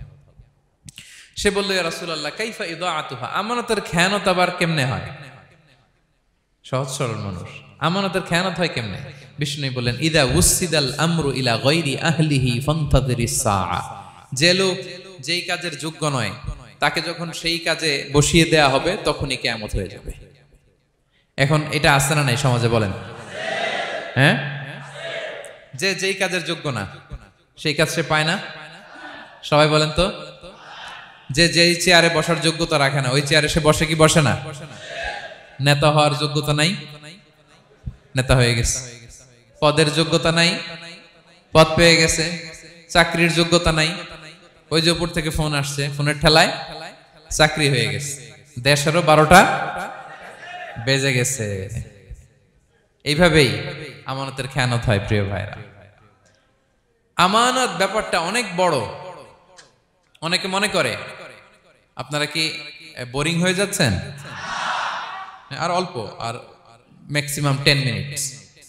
সে বলল, ইয়া রাসূলুল্লাহ, কাইফা ইদাআতুহা, আমানতের খেয়ানত আবার কেমনে হয়? সহজ সরল মানুষ, আমানতের খেয়ানত হয় কেমনে? বিষ্ণু বললেন, ইদা উসিদাল আমরু ইলা গায়রি আহলিহি ফান্তাযিরিস সাআ, যে লোক যেই কাজের যোগ্য নয় তাকে যখন সেই কাজে বসিয়ে দেয়া হবে তখনই কিয়ামত হয়ে যাবে। এখন এটা আছে না নাই সমাজে? বলেন। হ্যাঁ, যে যেই কাজের যোগ্য না সেই কাজ সে পায় না। সবাই বলেন তো, যে যেই চেয়ারে বসার যোগ্যতা রাখে না ওই চেয়ারে সে বসে কি বসে না? নেতা হওয়ার যোগ্যতা নাই, নেতা হয়ে গেছে। পদের যোগ্যতা নাই, পদ পেয়ে গেছে। চাকরির যোগ্যতা নাই, ওই যে উপর থেকে ফোন আসছে, ফোনের ঠেলায় চাকরি হয়ে গেছে। দেশেরও বারোটা বেজে গেছে। এইভাবেই আমানতের খেয়ানত হয়। প্রিয় ভাইরা, আমানত ব্যাপারটা অনেক বড়। অনেকে মনে করে, আপনারা কি বোরিং হয়ে যাচ্ছেন? আর অল্প, আর ম্যাক্সিমাম টেন মিনিটস।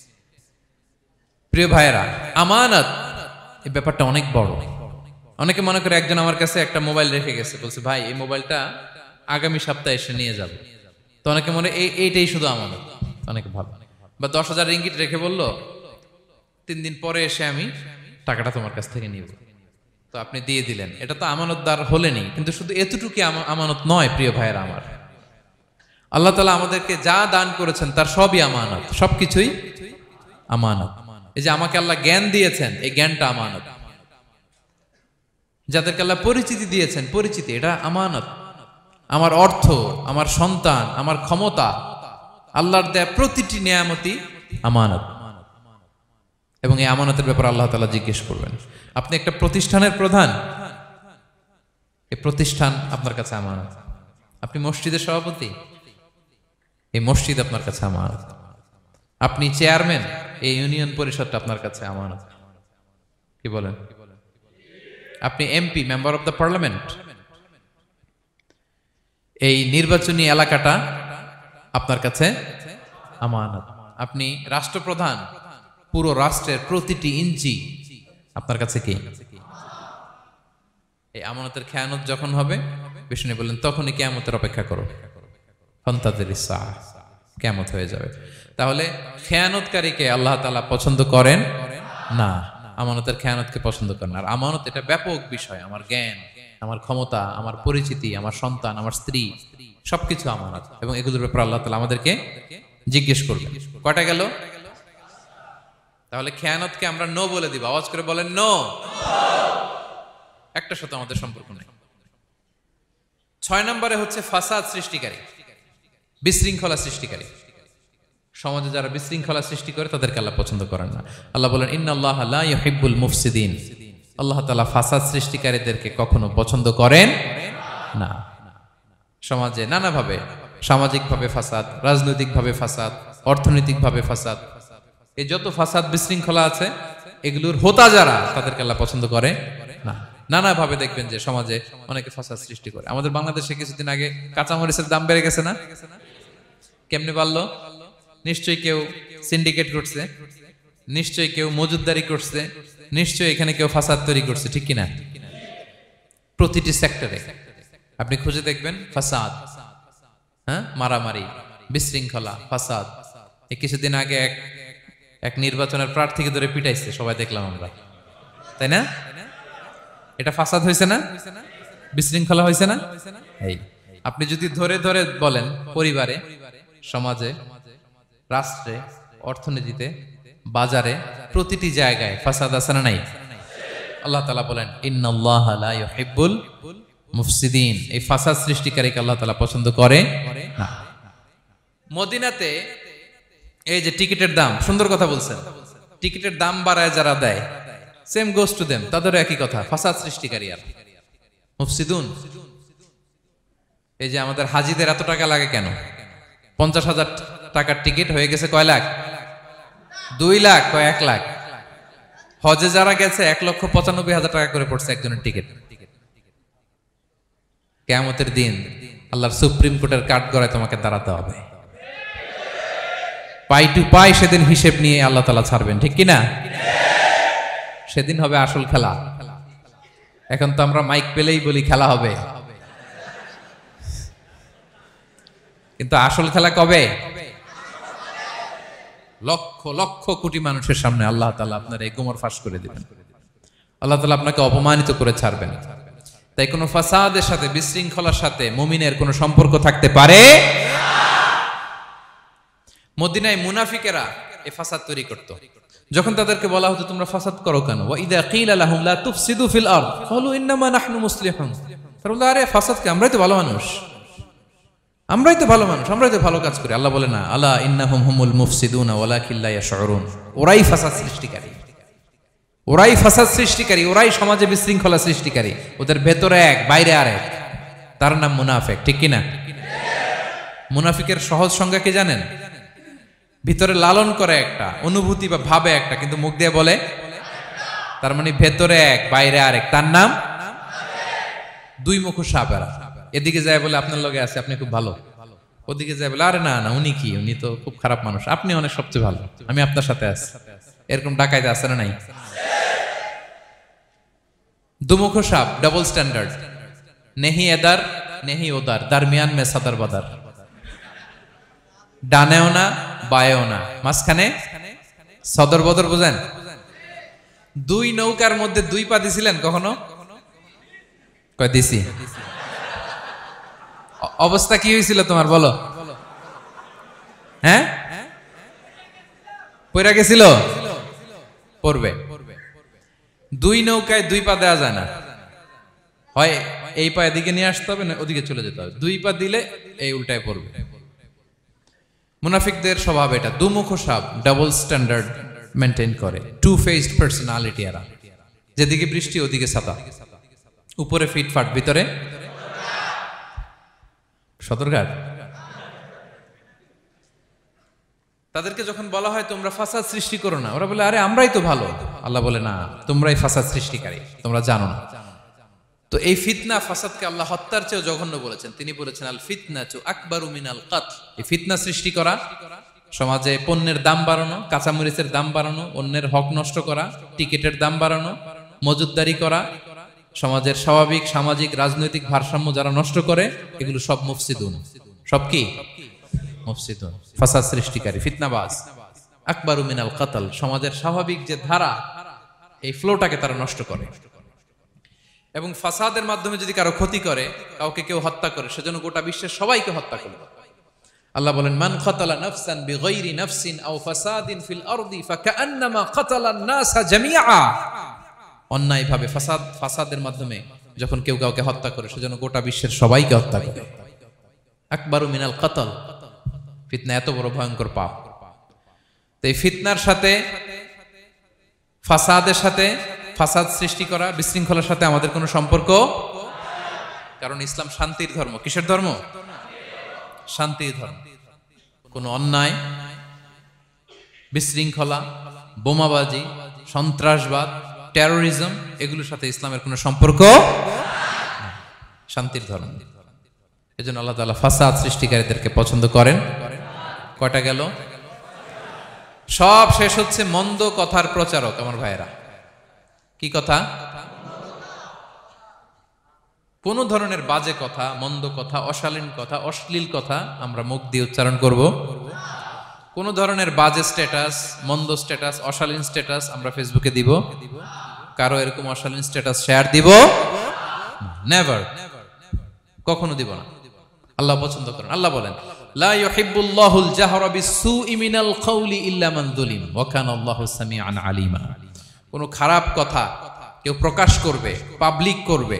প্রিয় ভাইরা, আমানত এই ব্যাপারটা অনেক বড়। অনেকে মনে করে, একজন আমার কাছে একটা মোবাইল রেখে গেছে, বলছে ভাই এই মোবাইলটা আগামী সপ্তাহে এসে নিয়ে যাবো। তো অনেকে মনে এই এইটাই শুধু আমানত, অনেকে ভালো। বা দশ হাজার রিঙ্গিট রেখে বললো তিন দিন পরে এসে আমি টাকাটা তোমার কাছ থেকে নিব, তো আপনি দিয়ে দিলেন, এটা তো আমানতদার হলেনি। কিন্তু শুধু এতটুকু আমানত নয় প্রিয় ভাইয়েরা আমার, আল্লাহ তাআলা আমাদেরকে যা দান করেছেন তার সবই আমানত, সবকিছুই আমানত। এই যে আমাকে আল্লাহ জ্ঞান দিয়েছেন, এই জ্ঞানটা আমানত। যাদেরকে আল্লাহ পরিচিতি দিয়েছেন, পরিচিতি এটা আমানত। আমার অর্থ, আমার সন্তান, আমার ক্ষমতা, আল্লাহর দেয়া প্রতিটি নিয়ামতই আমানত। এবং এই আমানতের ব্যাপারে আল্লাহ তাআলা জিজ্ঞেস করবেন। আপনি একটা প্রতিষ্ঠানের প্রধান, এই প্রতিষ্ঠান আপনার কাছে আমানত। আপনি মসজিদের সভাপতি, এই মসজিদ আপনার কাছে আমানত। আপনি চেয়ারম্যান, এই ইউনিয়ন পরিষদটা আপনার কাছে আমানত। কি বলেন? আপনি MP, member of the parliament, এই নির্বাচনী এলাকাটা আপনার কাছে আমানত। আপনি রাষ্ট্রপ্রধান, পুরো রাষ্ট্রের প্রতিটি ইঞ্চি আপনার কাছে কি? এই আমানতের খেয়ানত যখন হবে, বিষ্ণু বললেন তখনই কিয়ামতের অপেক্ষা করো, ফান্তাযিরিস সাআহ, কিয়ামত হয়ে যাবে। তাহলে খেয়ানতকারীকে আল্লাহ তাআলা পছন্দ করেন না, আমানতের খেয়ানতকে পছন্দ করেন। আর আমানত এটা ব্যাপক বিষয়। আমার জ্ঞান, আমার ক্ষমতা, আমার পরিচিতি, আমার সন্তান, আমার স্ত্রী, সবকিছু আমানত, এবং এগুলোর ব্যাপারে আল্লাহ তাআলা আমাদেরকে জিজ্ঞেস করবেন। কয়টা গেল? তাহলে খেয়ানতকে আমরা নো বলে দিব। আওয়াজ করে বলেন নো। একটা সাথে আমাদের সম্পর্ক নেই। ছয় নম্বরে হচ্ছে ফাসাদ সৃষ্টিকারী, বিশৃঙ্খলা সৃষ্টিকারী। সমাজে যারা বিশৃঙ্খলা সৃষ্টি করে তাদেরকে আল্লাহ পছন্দ করেন না। আল্লাহ বলেন ইন্নাল্লাহা লা ইউহিব্বুল মুফসিদিন। আল্লাহ তাআলা ফাসাদ সৃষ্টিকারীদেরকে কখনো পছন্দ করেন না। সমাজে নানাভাবে, সামাজিকভাবে ফাসাদ, রাজনৈতিকভাবে ফাসাদ, অর্থনৈতিকভাবে ফাসাদ, এই যত ফাসাদ বিশৃঙ্খলা আছে এগুলোর হোতা যারা, তাদেরকে আল্লাহ পছন্দ করে না। নানাভাবে দেখবেন যে সমাজে অনেকে ফাসাদ সৃষ্টি করে। আমাদের বাংলাদেশে কিছুদিন আগে কাঁচামরিচের দাম বেড়ে গেছে না? কেমনে বাড়লো? নিশ্চয়ই কেউ সিন্ডিকেট করছে, নিশ্চয়ই কেউ মজুদদারি করছে, নিশ্চয়ই এখানে কেউ ফাসাদ তৈরি করছে, ঠিক কিনা? প্রতিটি সেক্টরে আপনি খুঁজে দেখবেন ফাসাদ, হ্যাঁ, মারামারি, বিশৃঙ্খলা, ফাসাদ। এই কিছুদিন আগে এক এক নির্বাচনের প্রার্থীকে ধরে পিটাইছে, সবাই দেখলাম আমরা, তাই না? এটা ফাসাদ হয়েছে না? বিশৃঙ্খলা হয়েছে না? এই আপনি যদি ধরে ধরে বলেন, পরিবারে, সমাজে, রাষ্ট্রে, অর্থনীতিতে, বাজারে, প্রতিটি জায়গায় ফাসাদ আছে না নাই? আল্লাহ তাআলা বলেন ইন্নাল্লাহা লা ইউহিব্বুল মুফসিদিন। এই ফাসাদ সৃষ্টিকারীকে আল্লাহ তাআলা পছন্দ করে না। মদিনাতে এই যে টিকিটের দাম, সুন্দর কথা বলছেন, টিকিটের দাম বাড়ায় যারা দেয়, সেম গোস টু দেম, তাদেরও একই কথা, ফাসাদ সৃষ্টিকারী আর মুফসিদুন। এই যে আমাদের হাজিদের এত টাকা লাগে কেন? পঞ্চাশ হাজার টাকার টিকিট হয়ে গেছে কয় লাখ? দুই লাখ, কয় এক লাখ। হজে যারা গেছে এক লক্ষ পঁচানব্বই হাজার টাকা করে পড়ছে একজনের টিকিট। কিয়ামতের দিন আল্লাহর সুপ্রিম কোর্টের কাঠগড়ায় তোমাকে দাঁড়াতে হবে, পাই টু পাই সেদিন হিসেব নিয়ে আল্লাহ তাআলা ছাড়বেন, ঠিক কিনা? সেদিন হবে আসল খেলা। এখন তো আমরা মাইক পেলেই বলি খেলা হবে, কিন্তু আসল খেলা কবে? লক্ষ লক্ষ কোটি মানুষের সামনে আল্লাহ তাআলা আপনার এই গোমর ফাঁস করে দিবেন। আল্লাহ তাআলা আপনাকে অপমানিত করে ছাড়বেন। তাই কোনো ফাসাদের সাথে, বিশৃঙ্খলার সাথে মুমিনের কোনো সম্পর্ক থাকতে পারে না। মদিনায় মুনাফিকেরা এই ফাসাদ তৈরি করত। যখন তাদেরকে বলা হতো তোমরা ফাসাদ করো কেন, ওয়া ইযা কিলা লাহুম লা তুফসিদু ফিল আরদ ক্বালু ইন্নামা নাহনু মুসলিহুন। তারা বলল আরে ফাসাদ কে, আমরাই তো ভালো মানুষ, আমরাই তো ভালো মানুষ, আমরাই তো ভালো কাজ করি। আল্লাহ বলে না, আলা ইন্নাহুম হুমুল মুফসিদুনা ওয়ালাকিন লা ইয়াশউরুন। ওরাই ফাসাদ সৃষ্টিকারী, ওরাই ফাসাদ সৃষ্টিকারী, ওরাই সমাজে বিশৃঙ্খলা সৃষ্টিকারী। ওদের ভেতরে এক, বাইরে আরেক, তার নাম মুনাফিক, ঠিক কিনা? মুনাফিকের সহজ সংজ্ঞা কি জানেন? ভিতরে লালন করে একটা, অনুভূতি বা ভাবে একটা, কিন্তু মুখ দিয়ে বলে, তার মানে ভেতরে এক, বাইরে আরেক, তার নাম দুই মুখ সাপেরা। এদিকে যায় বলে আপনার লগে আছে, আপনি খুব ভালো, ওদিকে যায় বলে আরে না না উনি কি, উনি তো খুব খারাপ মানুষ, আপনি অনেক সবচেয়ে ভালো, আমি আপনার সাথে আছি। এরকম ডাকাইতে আছে না নাই? দুমুখ সাপ, ডাবল স্ট্যান্ডার্ড, নেহি এদার নেহি ওদার, দারমিয়ান মে সাদার বাদার, ডানেও না বায়েও না, মাঝখানে সদর বদর, বুঝেন? দুই নৌকার মধ্যে দুই পা দিছিলেন কখনো? কয় দিছি। অবস্থা কি হয়েছিল তোমার বলো? হ্যাঁ, পড়ে গেছিল? পড়বে। দুই নৌকায় দুই পা দেওয়া যায় না, হয় এই পা এদিকে নিয়ে আসতে হবে, না ওদিকে চলে যেতে হবে। দুই পা দিলে এই উল্টায় পড়বে। মুনাফিকদের স্বভাব এটা, দুমুখ সাপ, ডাবল স্ট্যান্ডার্ড মেনটেন করে, টু ফেসড পার্সোনালিটি এরা, যেদিকে বৃষ্টি ওদিকে ছাতা, উপরে ফিটফাট ভিতরে সদরঘাট। তাদেরকে যখন বলা হয় তোমরা ফাসাদ সৃষ্টি করো না, ওরা বলে আরে আমরাই তো ভালো। আল্লাহ বলে না, তোমরাই ফাসাদ সৃষ্টিকারী, তোমরা জানো না। তো এই ফিতনা ফাসাদকে আল্লাহ হত্যার চেয়েও জঘন্য বলেছেন। তিনি বলেছেন আল ফিতনাতু আকবারু মিনাল কতল। এই ফিতনা সৃষ্টি করা, সমাজে পণ্যের দাম বাড়ানো, কাঁচামরিচের দাম বাড়ানো, অন্যের হক নষ্ট করা, টিকিটের দাম বাড়ানো, মজুদদারি করা, সমাজের স্বাভাবিক সামাজিক রাজনৈতিক ভারসাম্য যারা নষ্ট করে, এগুলো সব মুফসিদুন। সব কি? মুফসিদুন, ফাসাদ সৃষ্টিকারী, ফিতনাবাজ। আকবারু মিনাল কতল, সমাজের স্বাভাবিক যে ধারা, এই ফ্লোটাকে তারা নষ্ট করে। এবং ফাসাদের মাধ্যমে যদি কারো ক্ষতি করে, কাউকে কেউ হত্যা করে, সেজন্য গোটা বিশ্বের সবাইকে হত্যা করবে। আল্লাহ বলেন মান কাতালা নাফসান বিগাইরি নাফসিন আও ফাসাদিন ফিল আরদি ফাকান্নামা কাতালান নাসা জামিআ। অন্যায়ভাবে ফাসাদ, ফাসাদের মাধ্যমে যখন কেউ কাউকে হত্যা করে, সেজন্য গোটা বিশ্বের সবাইকে হত্যা করে। আকবারু মিনাল কতল, ফিতনা এত বড় ভয়ঙ্কর পাপ। তো এই ফিতনার সাথে, ফাসাদের সাথে, ফাসাদ সৃষ্টি করা, বিশৃঙ্খলার সাথে আমাদের কোনো সম্পর্ক, কারণ ইসলাম শান্তির ধর্ম। কিসের ধর্ম? শান্তির ধর্ম। কোনো অন্যায়, বিশৃঙ্খলা, বোমাবাজি, সন্ত্রাসবাদ, টেরোরিজম, এগুলোর সাথে ইসলামের কোনো সম্পর্ক, শান্তির ধর্ম। এজন্য আল্লাহ তাআলা ফাসাদ সৃষ্টিকারীদেরকে পছন্দ করেন। কয়টা গেল? সব শেষ হচ্ছে মন্দ কথার প্রচারক। আমার ভাইয়েরা, কি কথা? কোন ধরনের বাজে কথা, মন্দ কথা, অশালীন কথা, অশ্লীল কথা আমরা মুখ দিয়ে উচ্চারণ করব। কোন ধরনের বাজে স্ট্যাটাস, মন্দ স্ট্যাটাস, অশালীন স্ট্যাটাস আমরা ফেসবুকে দিব? কারো এরকম অশালীন স্ট্যাটাস শেয়ার দিব? নেভার, কখনো দিব না। আল্লাহ পছন্দ করেন। আল্লাহ বলেন লা ইউহিব্বুল্লাহুল জাহরা বিসসুই মিনাল কাউলি ইল্লা মান যুলিম ওয়া কানা আল্লাহু সামিআন আলিমা। কোন খারাপ কথা কেউ প্রকাশ করবে, পাবলিক করবে,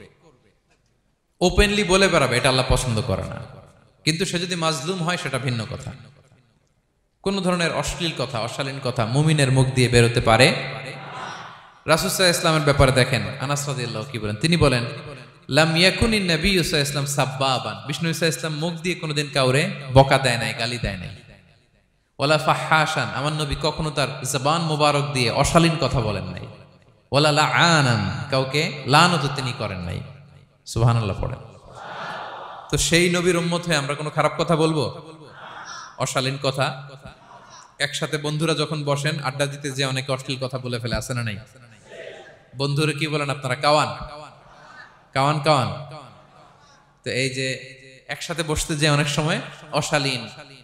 ওপেনলি বলে বেড়াবে, এটা আল্লাহ পছন্দ করে না। কিন্তু সে যদি মাজলুম হয় সেটা ভিন্ন কথা। কোন ধরনের অশ্লীল কথা, অশালীন কথা মুমিনের মুখ দিয়ে বেরোতে পারে। রাসূল সাল্লাল্লাহু আলাইহি ওয়াসাল্লামের ব্যাপারে দেখেন, আনাস রাদিয়াল্লাহু কি বলেন? তিনি বলেন লাম ইয়াকুনিন নবিয়্যু সাল্লাল্লাহু আলাইহি ওয়াসাল্লাম সাব্বাবান। বিষ্ণু সাল্লাল্লাহু আলাইহি ওয়াসাল্লাম মুখ দিয়ে কোনোদিন কাউরে বকা দেয় নাই, গালি দেয় নাই। ওয়ালা ফাহাশান, আমার নবী কখনো তার জবান মোবারক দিয়ে অশালীন কথা বলেন নাই। ওয়ালা লাআনান, কাউকে লানত তিনি করেন নাই। সুবহানাল্লাহ পড়েন। তো সেই নবীর উম্মত হয়ে আমরা কোনো খারাপ কথা বলবো? অশালীন কথা? একসাথে বন্ধুরা যখন বসেন আড্ডা দিতে, যে অনেকে অশ্লীল কথা বলে ফেলে, আছে না নাই? বন্ধুরা কি বলেন আপনারা? কাওয়ান কাওয়ান কাওয়ান। তো এই যে একসাথে বসতে যে অনেক সময় অশালীন,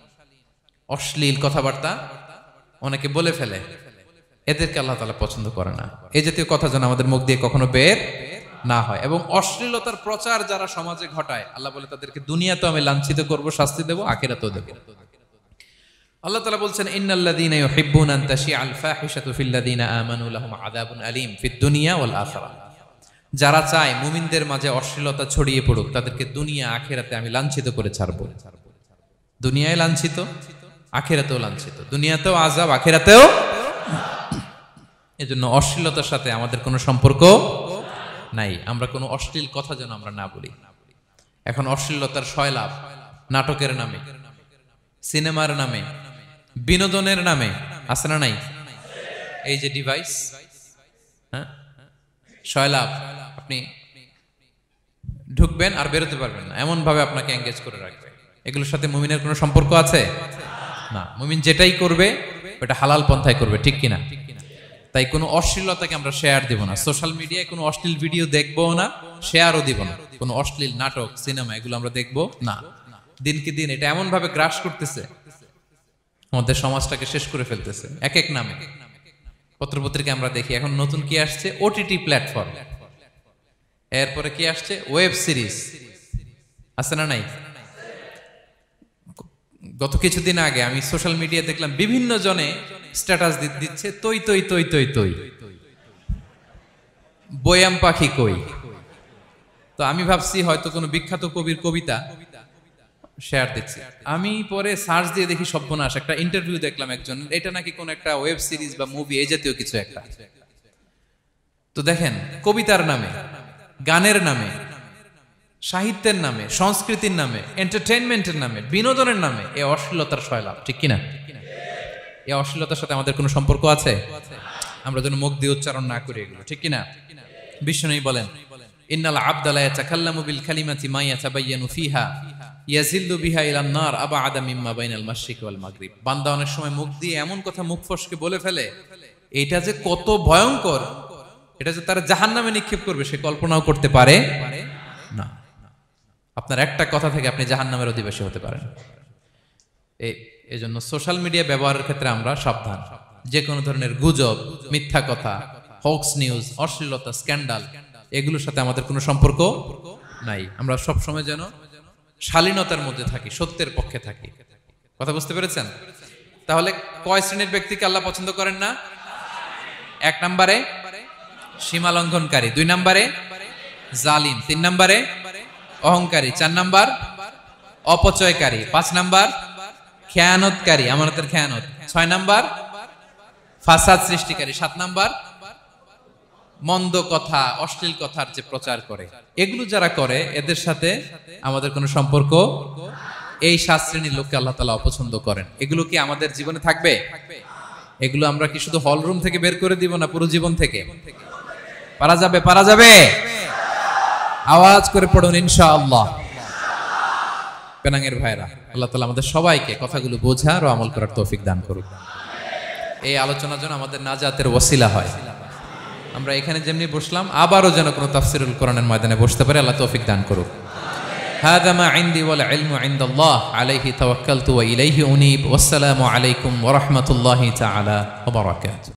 অশ্লীল কথাবার্তা অনেকে বলে ফেলে, এদেরকে আল্লাহ তাআলা পছন্দ করে না। এই জাতীয় কথা যেন আমাদের মুখ দিয়ে কখনো বের না হয়। এবং অশ্লীলতার প্রচার যারা সমাজে ঘটায়, আল্লাহ বলে তাদেরকে দুনিয়াতেও আমি লাঞ্ছিত করব, শাস্তি দেব, আখিরাতেও দেব। আল্লাহ তাআলা বলছেন ইন্নাল্লাযীনা ইউহিব্বুনা আন তাশিআল ফাহিশাতু ফিল্লাযীনা আমানু লাহুম আযাবুন আলীম ফিদ দুনিয়া ওয়াল আখিরাহ। যারা চায় মুমিনদের মাঝে অশ্লীলতা ছড়িয়ে পড়ুক, তাদেরকে দুনিয়া আখিরাতে আমি লাঞ্ছিত করে ছাড়ব। দুনিয়ায় লাঞ্ছিত, আখিরাতেও লাঞ্ছিত। দুনিয়াতেও আযাব, আখিরাতেও। এজন্য অশ্লীলতার সাথে আমাদের কোনো সম্পর্ক নাই। আমরা কোনো অশ্লীল কথা যেন আমরা না বলি। এখন অশ্লীলতার সয়লাভ, নাটকের নামে, সিনেমার নামে, বিনোদনের নামে, আছে না নাই? এই যে ডিভাইস, হ্যাঁ, সয়লাভ, আপনি ঢুকবেন আর বেরোতে পারবেন না, এমন ভাবে আপনাকে এঙ্গেজ করে রাখবে। এগুলোর সাথে মুমিনের কোনো সম্পর্ক আছে না। মুমিন যেটাই করবে ওটা হালাল পন্থায় করবে, ঠিক কিনা? তাই কোনো অশ্লীলতাকে আমরা শেয়ার দিব না। সোশ্যাল মিডিয়ায় কোনো অশ্লীল ভিডিও দেখবো না, শেয়ারও দিব না। কোনো অশ্লীল নাটক, সিনেমা এগুলো আমরা দেখবো না। দিনকে দিন এটা এমন ভাবে গ্রাস করতেছে, আমাদের সমাজটাকে শেষ করে ফেলতেছে এক এক নামে। পত্রপত্রিকা আমরা দেখি এখন নতুন কি আসছে, ওটিটি প্ল্যাটফর্ম। এরপরে কি আসছে, ওয়েব সিরিজ। আছে না নাই? গত কিছুদিন আগে আমি সোশ্যাল মিডিয়া দেখলাম বিভিন্ন জনে স্ট্যাটাস দিচ্ছে, তৈ তৈ তৈ তৈ তৈ, বয়াম পাখি কই। তো আমি ভাবছি হয়তো কোনো বিখ্যাত কবির কবিতা শেয়ার দিচ্ছি। আমি পরে সার্চ দিয়ে দেখি সর্বনাশ, একটা ইন্টারভিউ দেখলাম একজন, এটা নাকি কোন একটা ওয়েব সিরিজ বা মুভি এই জাতীয় কিছু একটা। তো দেখেন, কবিতার নামে, গানের নামে, সাহিত্যের নামে, সংস্কৃতির নামে, এন্টারটেইনমেন্টের নামে, বিনোদনের নামে এই অশ্লীলতার সয়লাভ, ঠিক কিনা? এই অশ্লীলতার সাথে আমাদের কোনো সম্পর্ক আছে? আমরা যেন মুখ দিয়ে উচ্চারণ না করি এগুলো, ঠিক কিনা? বিষ্ণু বলেন, ইন্নাল আবদা লা ইয়াতাকাল্লামু বিল কালিমাতি মা ইয়াতাবায়ানু ফিহা ইয়াজিল্লু বিহা ইলান নার আবআদা মিম্মা বাইনাল মাশরিক ওয়াল মাগরিব। বান্দা অনেক সময় মুখ দিয়ে এমন কথা মুখ ফসকে বলে ফেলে, এটা যে কত ভয়ঙ্কর, এটা যে তারা জাহান্নামে নিক্ষেপ করবে সে কল্পনাও করতে পারে না। আপনার একটা কথা থেকে আপনি জাহান্নামের অধিবাসী হতে পারেন। এই জন্য সোশ্যাল মিডিয়া ব্যবহারের ক্ষেত্রে আমরা সাবধান। যে কোনো ধরনের গুজব, মিথ্যা কথা, হক্স নিউজ, অশ্লীলতা, স্ক্যান্ডাল, এগুলোর সাথে আমাদের কোনো সম্পর্ক নাই। আমরা সব সময় যেন শালীনতার মধ্যে থাকি, সত্যের পক্ষে থাকি। কথা বুঝতে পেরেছেন? তাহলে কয় শ্রেণীর ব্যক্তিকে আল্লাহ পছন্দ করেন না? এক নম্বরে সীমা লঙ্ঘনকারী, দুই নম্বরে জালিম, তিন নম্বরে অহংকারী, চার নাম্বার অপচয়কারী, পাঁচ নাম্বার খেয়ানতকারী, আমানতের খেয়ানত, ছয় নাম্বার ফাসাদ সৃষ্টিকারী, সাত নাম্বার মন্দ কথা, অশ্লীল কথার যে প্রচার করে। এগুলো যারা করে এদের সাথে আমাদের কোনো সম্পর্ক, এই সাত শ্রেণীর লোককে আল্লাহ তাআলা অপছন্দ করেন। এগুলো কি আমাদের জীবনে থাকবে? এগুলো আমরা কি শুধু হল রুম থেকে বের করে দিব না পুরো জীবন থেকে? পারা যাবে? পারা যাবে? আওয়াজ করে পড়ুন ইনশাআল্লাহ। পেনাঙ্গের ভাইরা, আল্লাহ তাআলা আমাদের সবাইকে কথাগুলো বোঝার ও আমল করার তৌফিক দান করুক। এই আলোচনা যেন আমাদের নাজাতের ওসিলা হয়। আমরা এখানে যেমনি বসলাম, আবারও যেন কোনো তাফসিরুল কোরআনের ময়দানে বসতে পারে, আল্লাহ তৌফিক দান করুক। হাযা মা ইনদি ওয়াল ইলমু ইনদাল্লাহ আলাইহি তাওয়াক্কালতু ওয়া ইলাইহি উনীব। ওয়াসসালামু আলাইকুম ওয়া রাহমাতুল্লাহি তাআলা ওয়া বারাকাতুহু।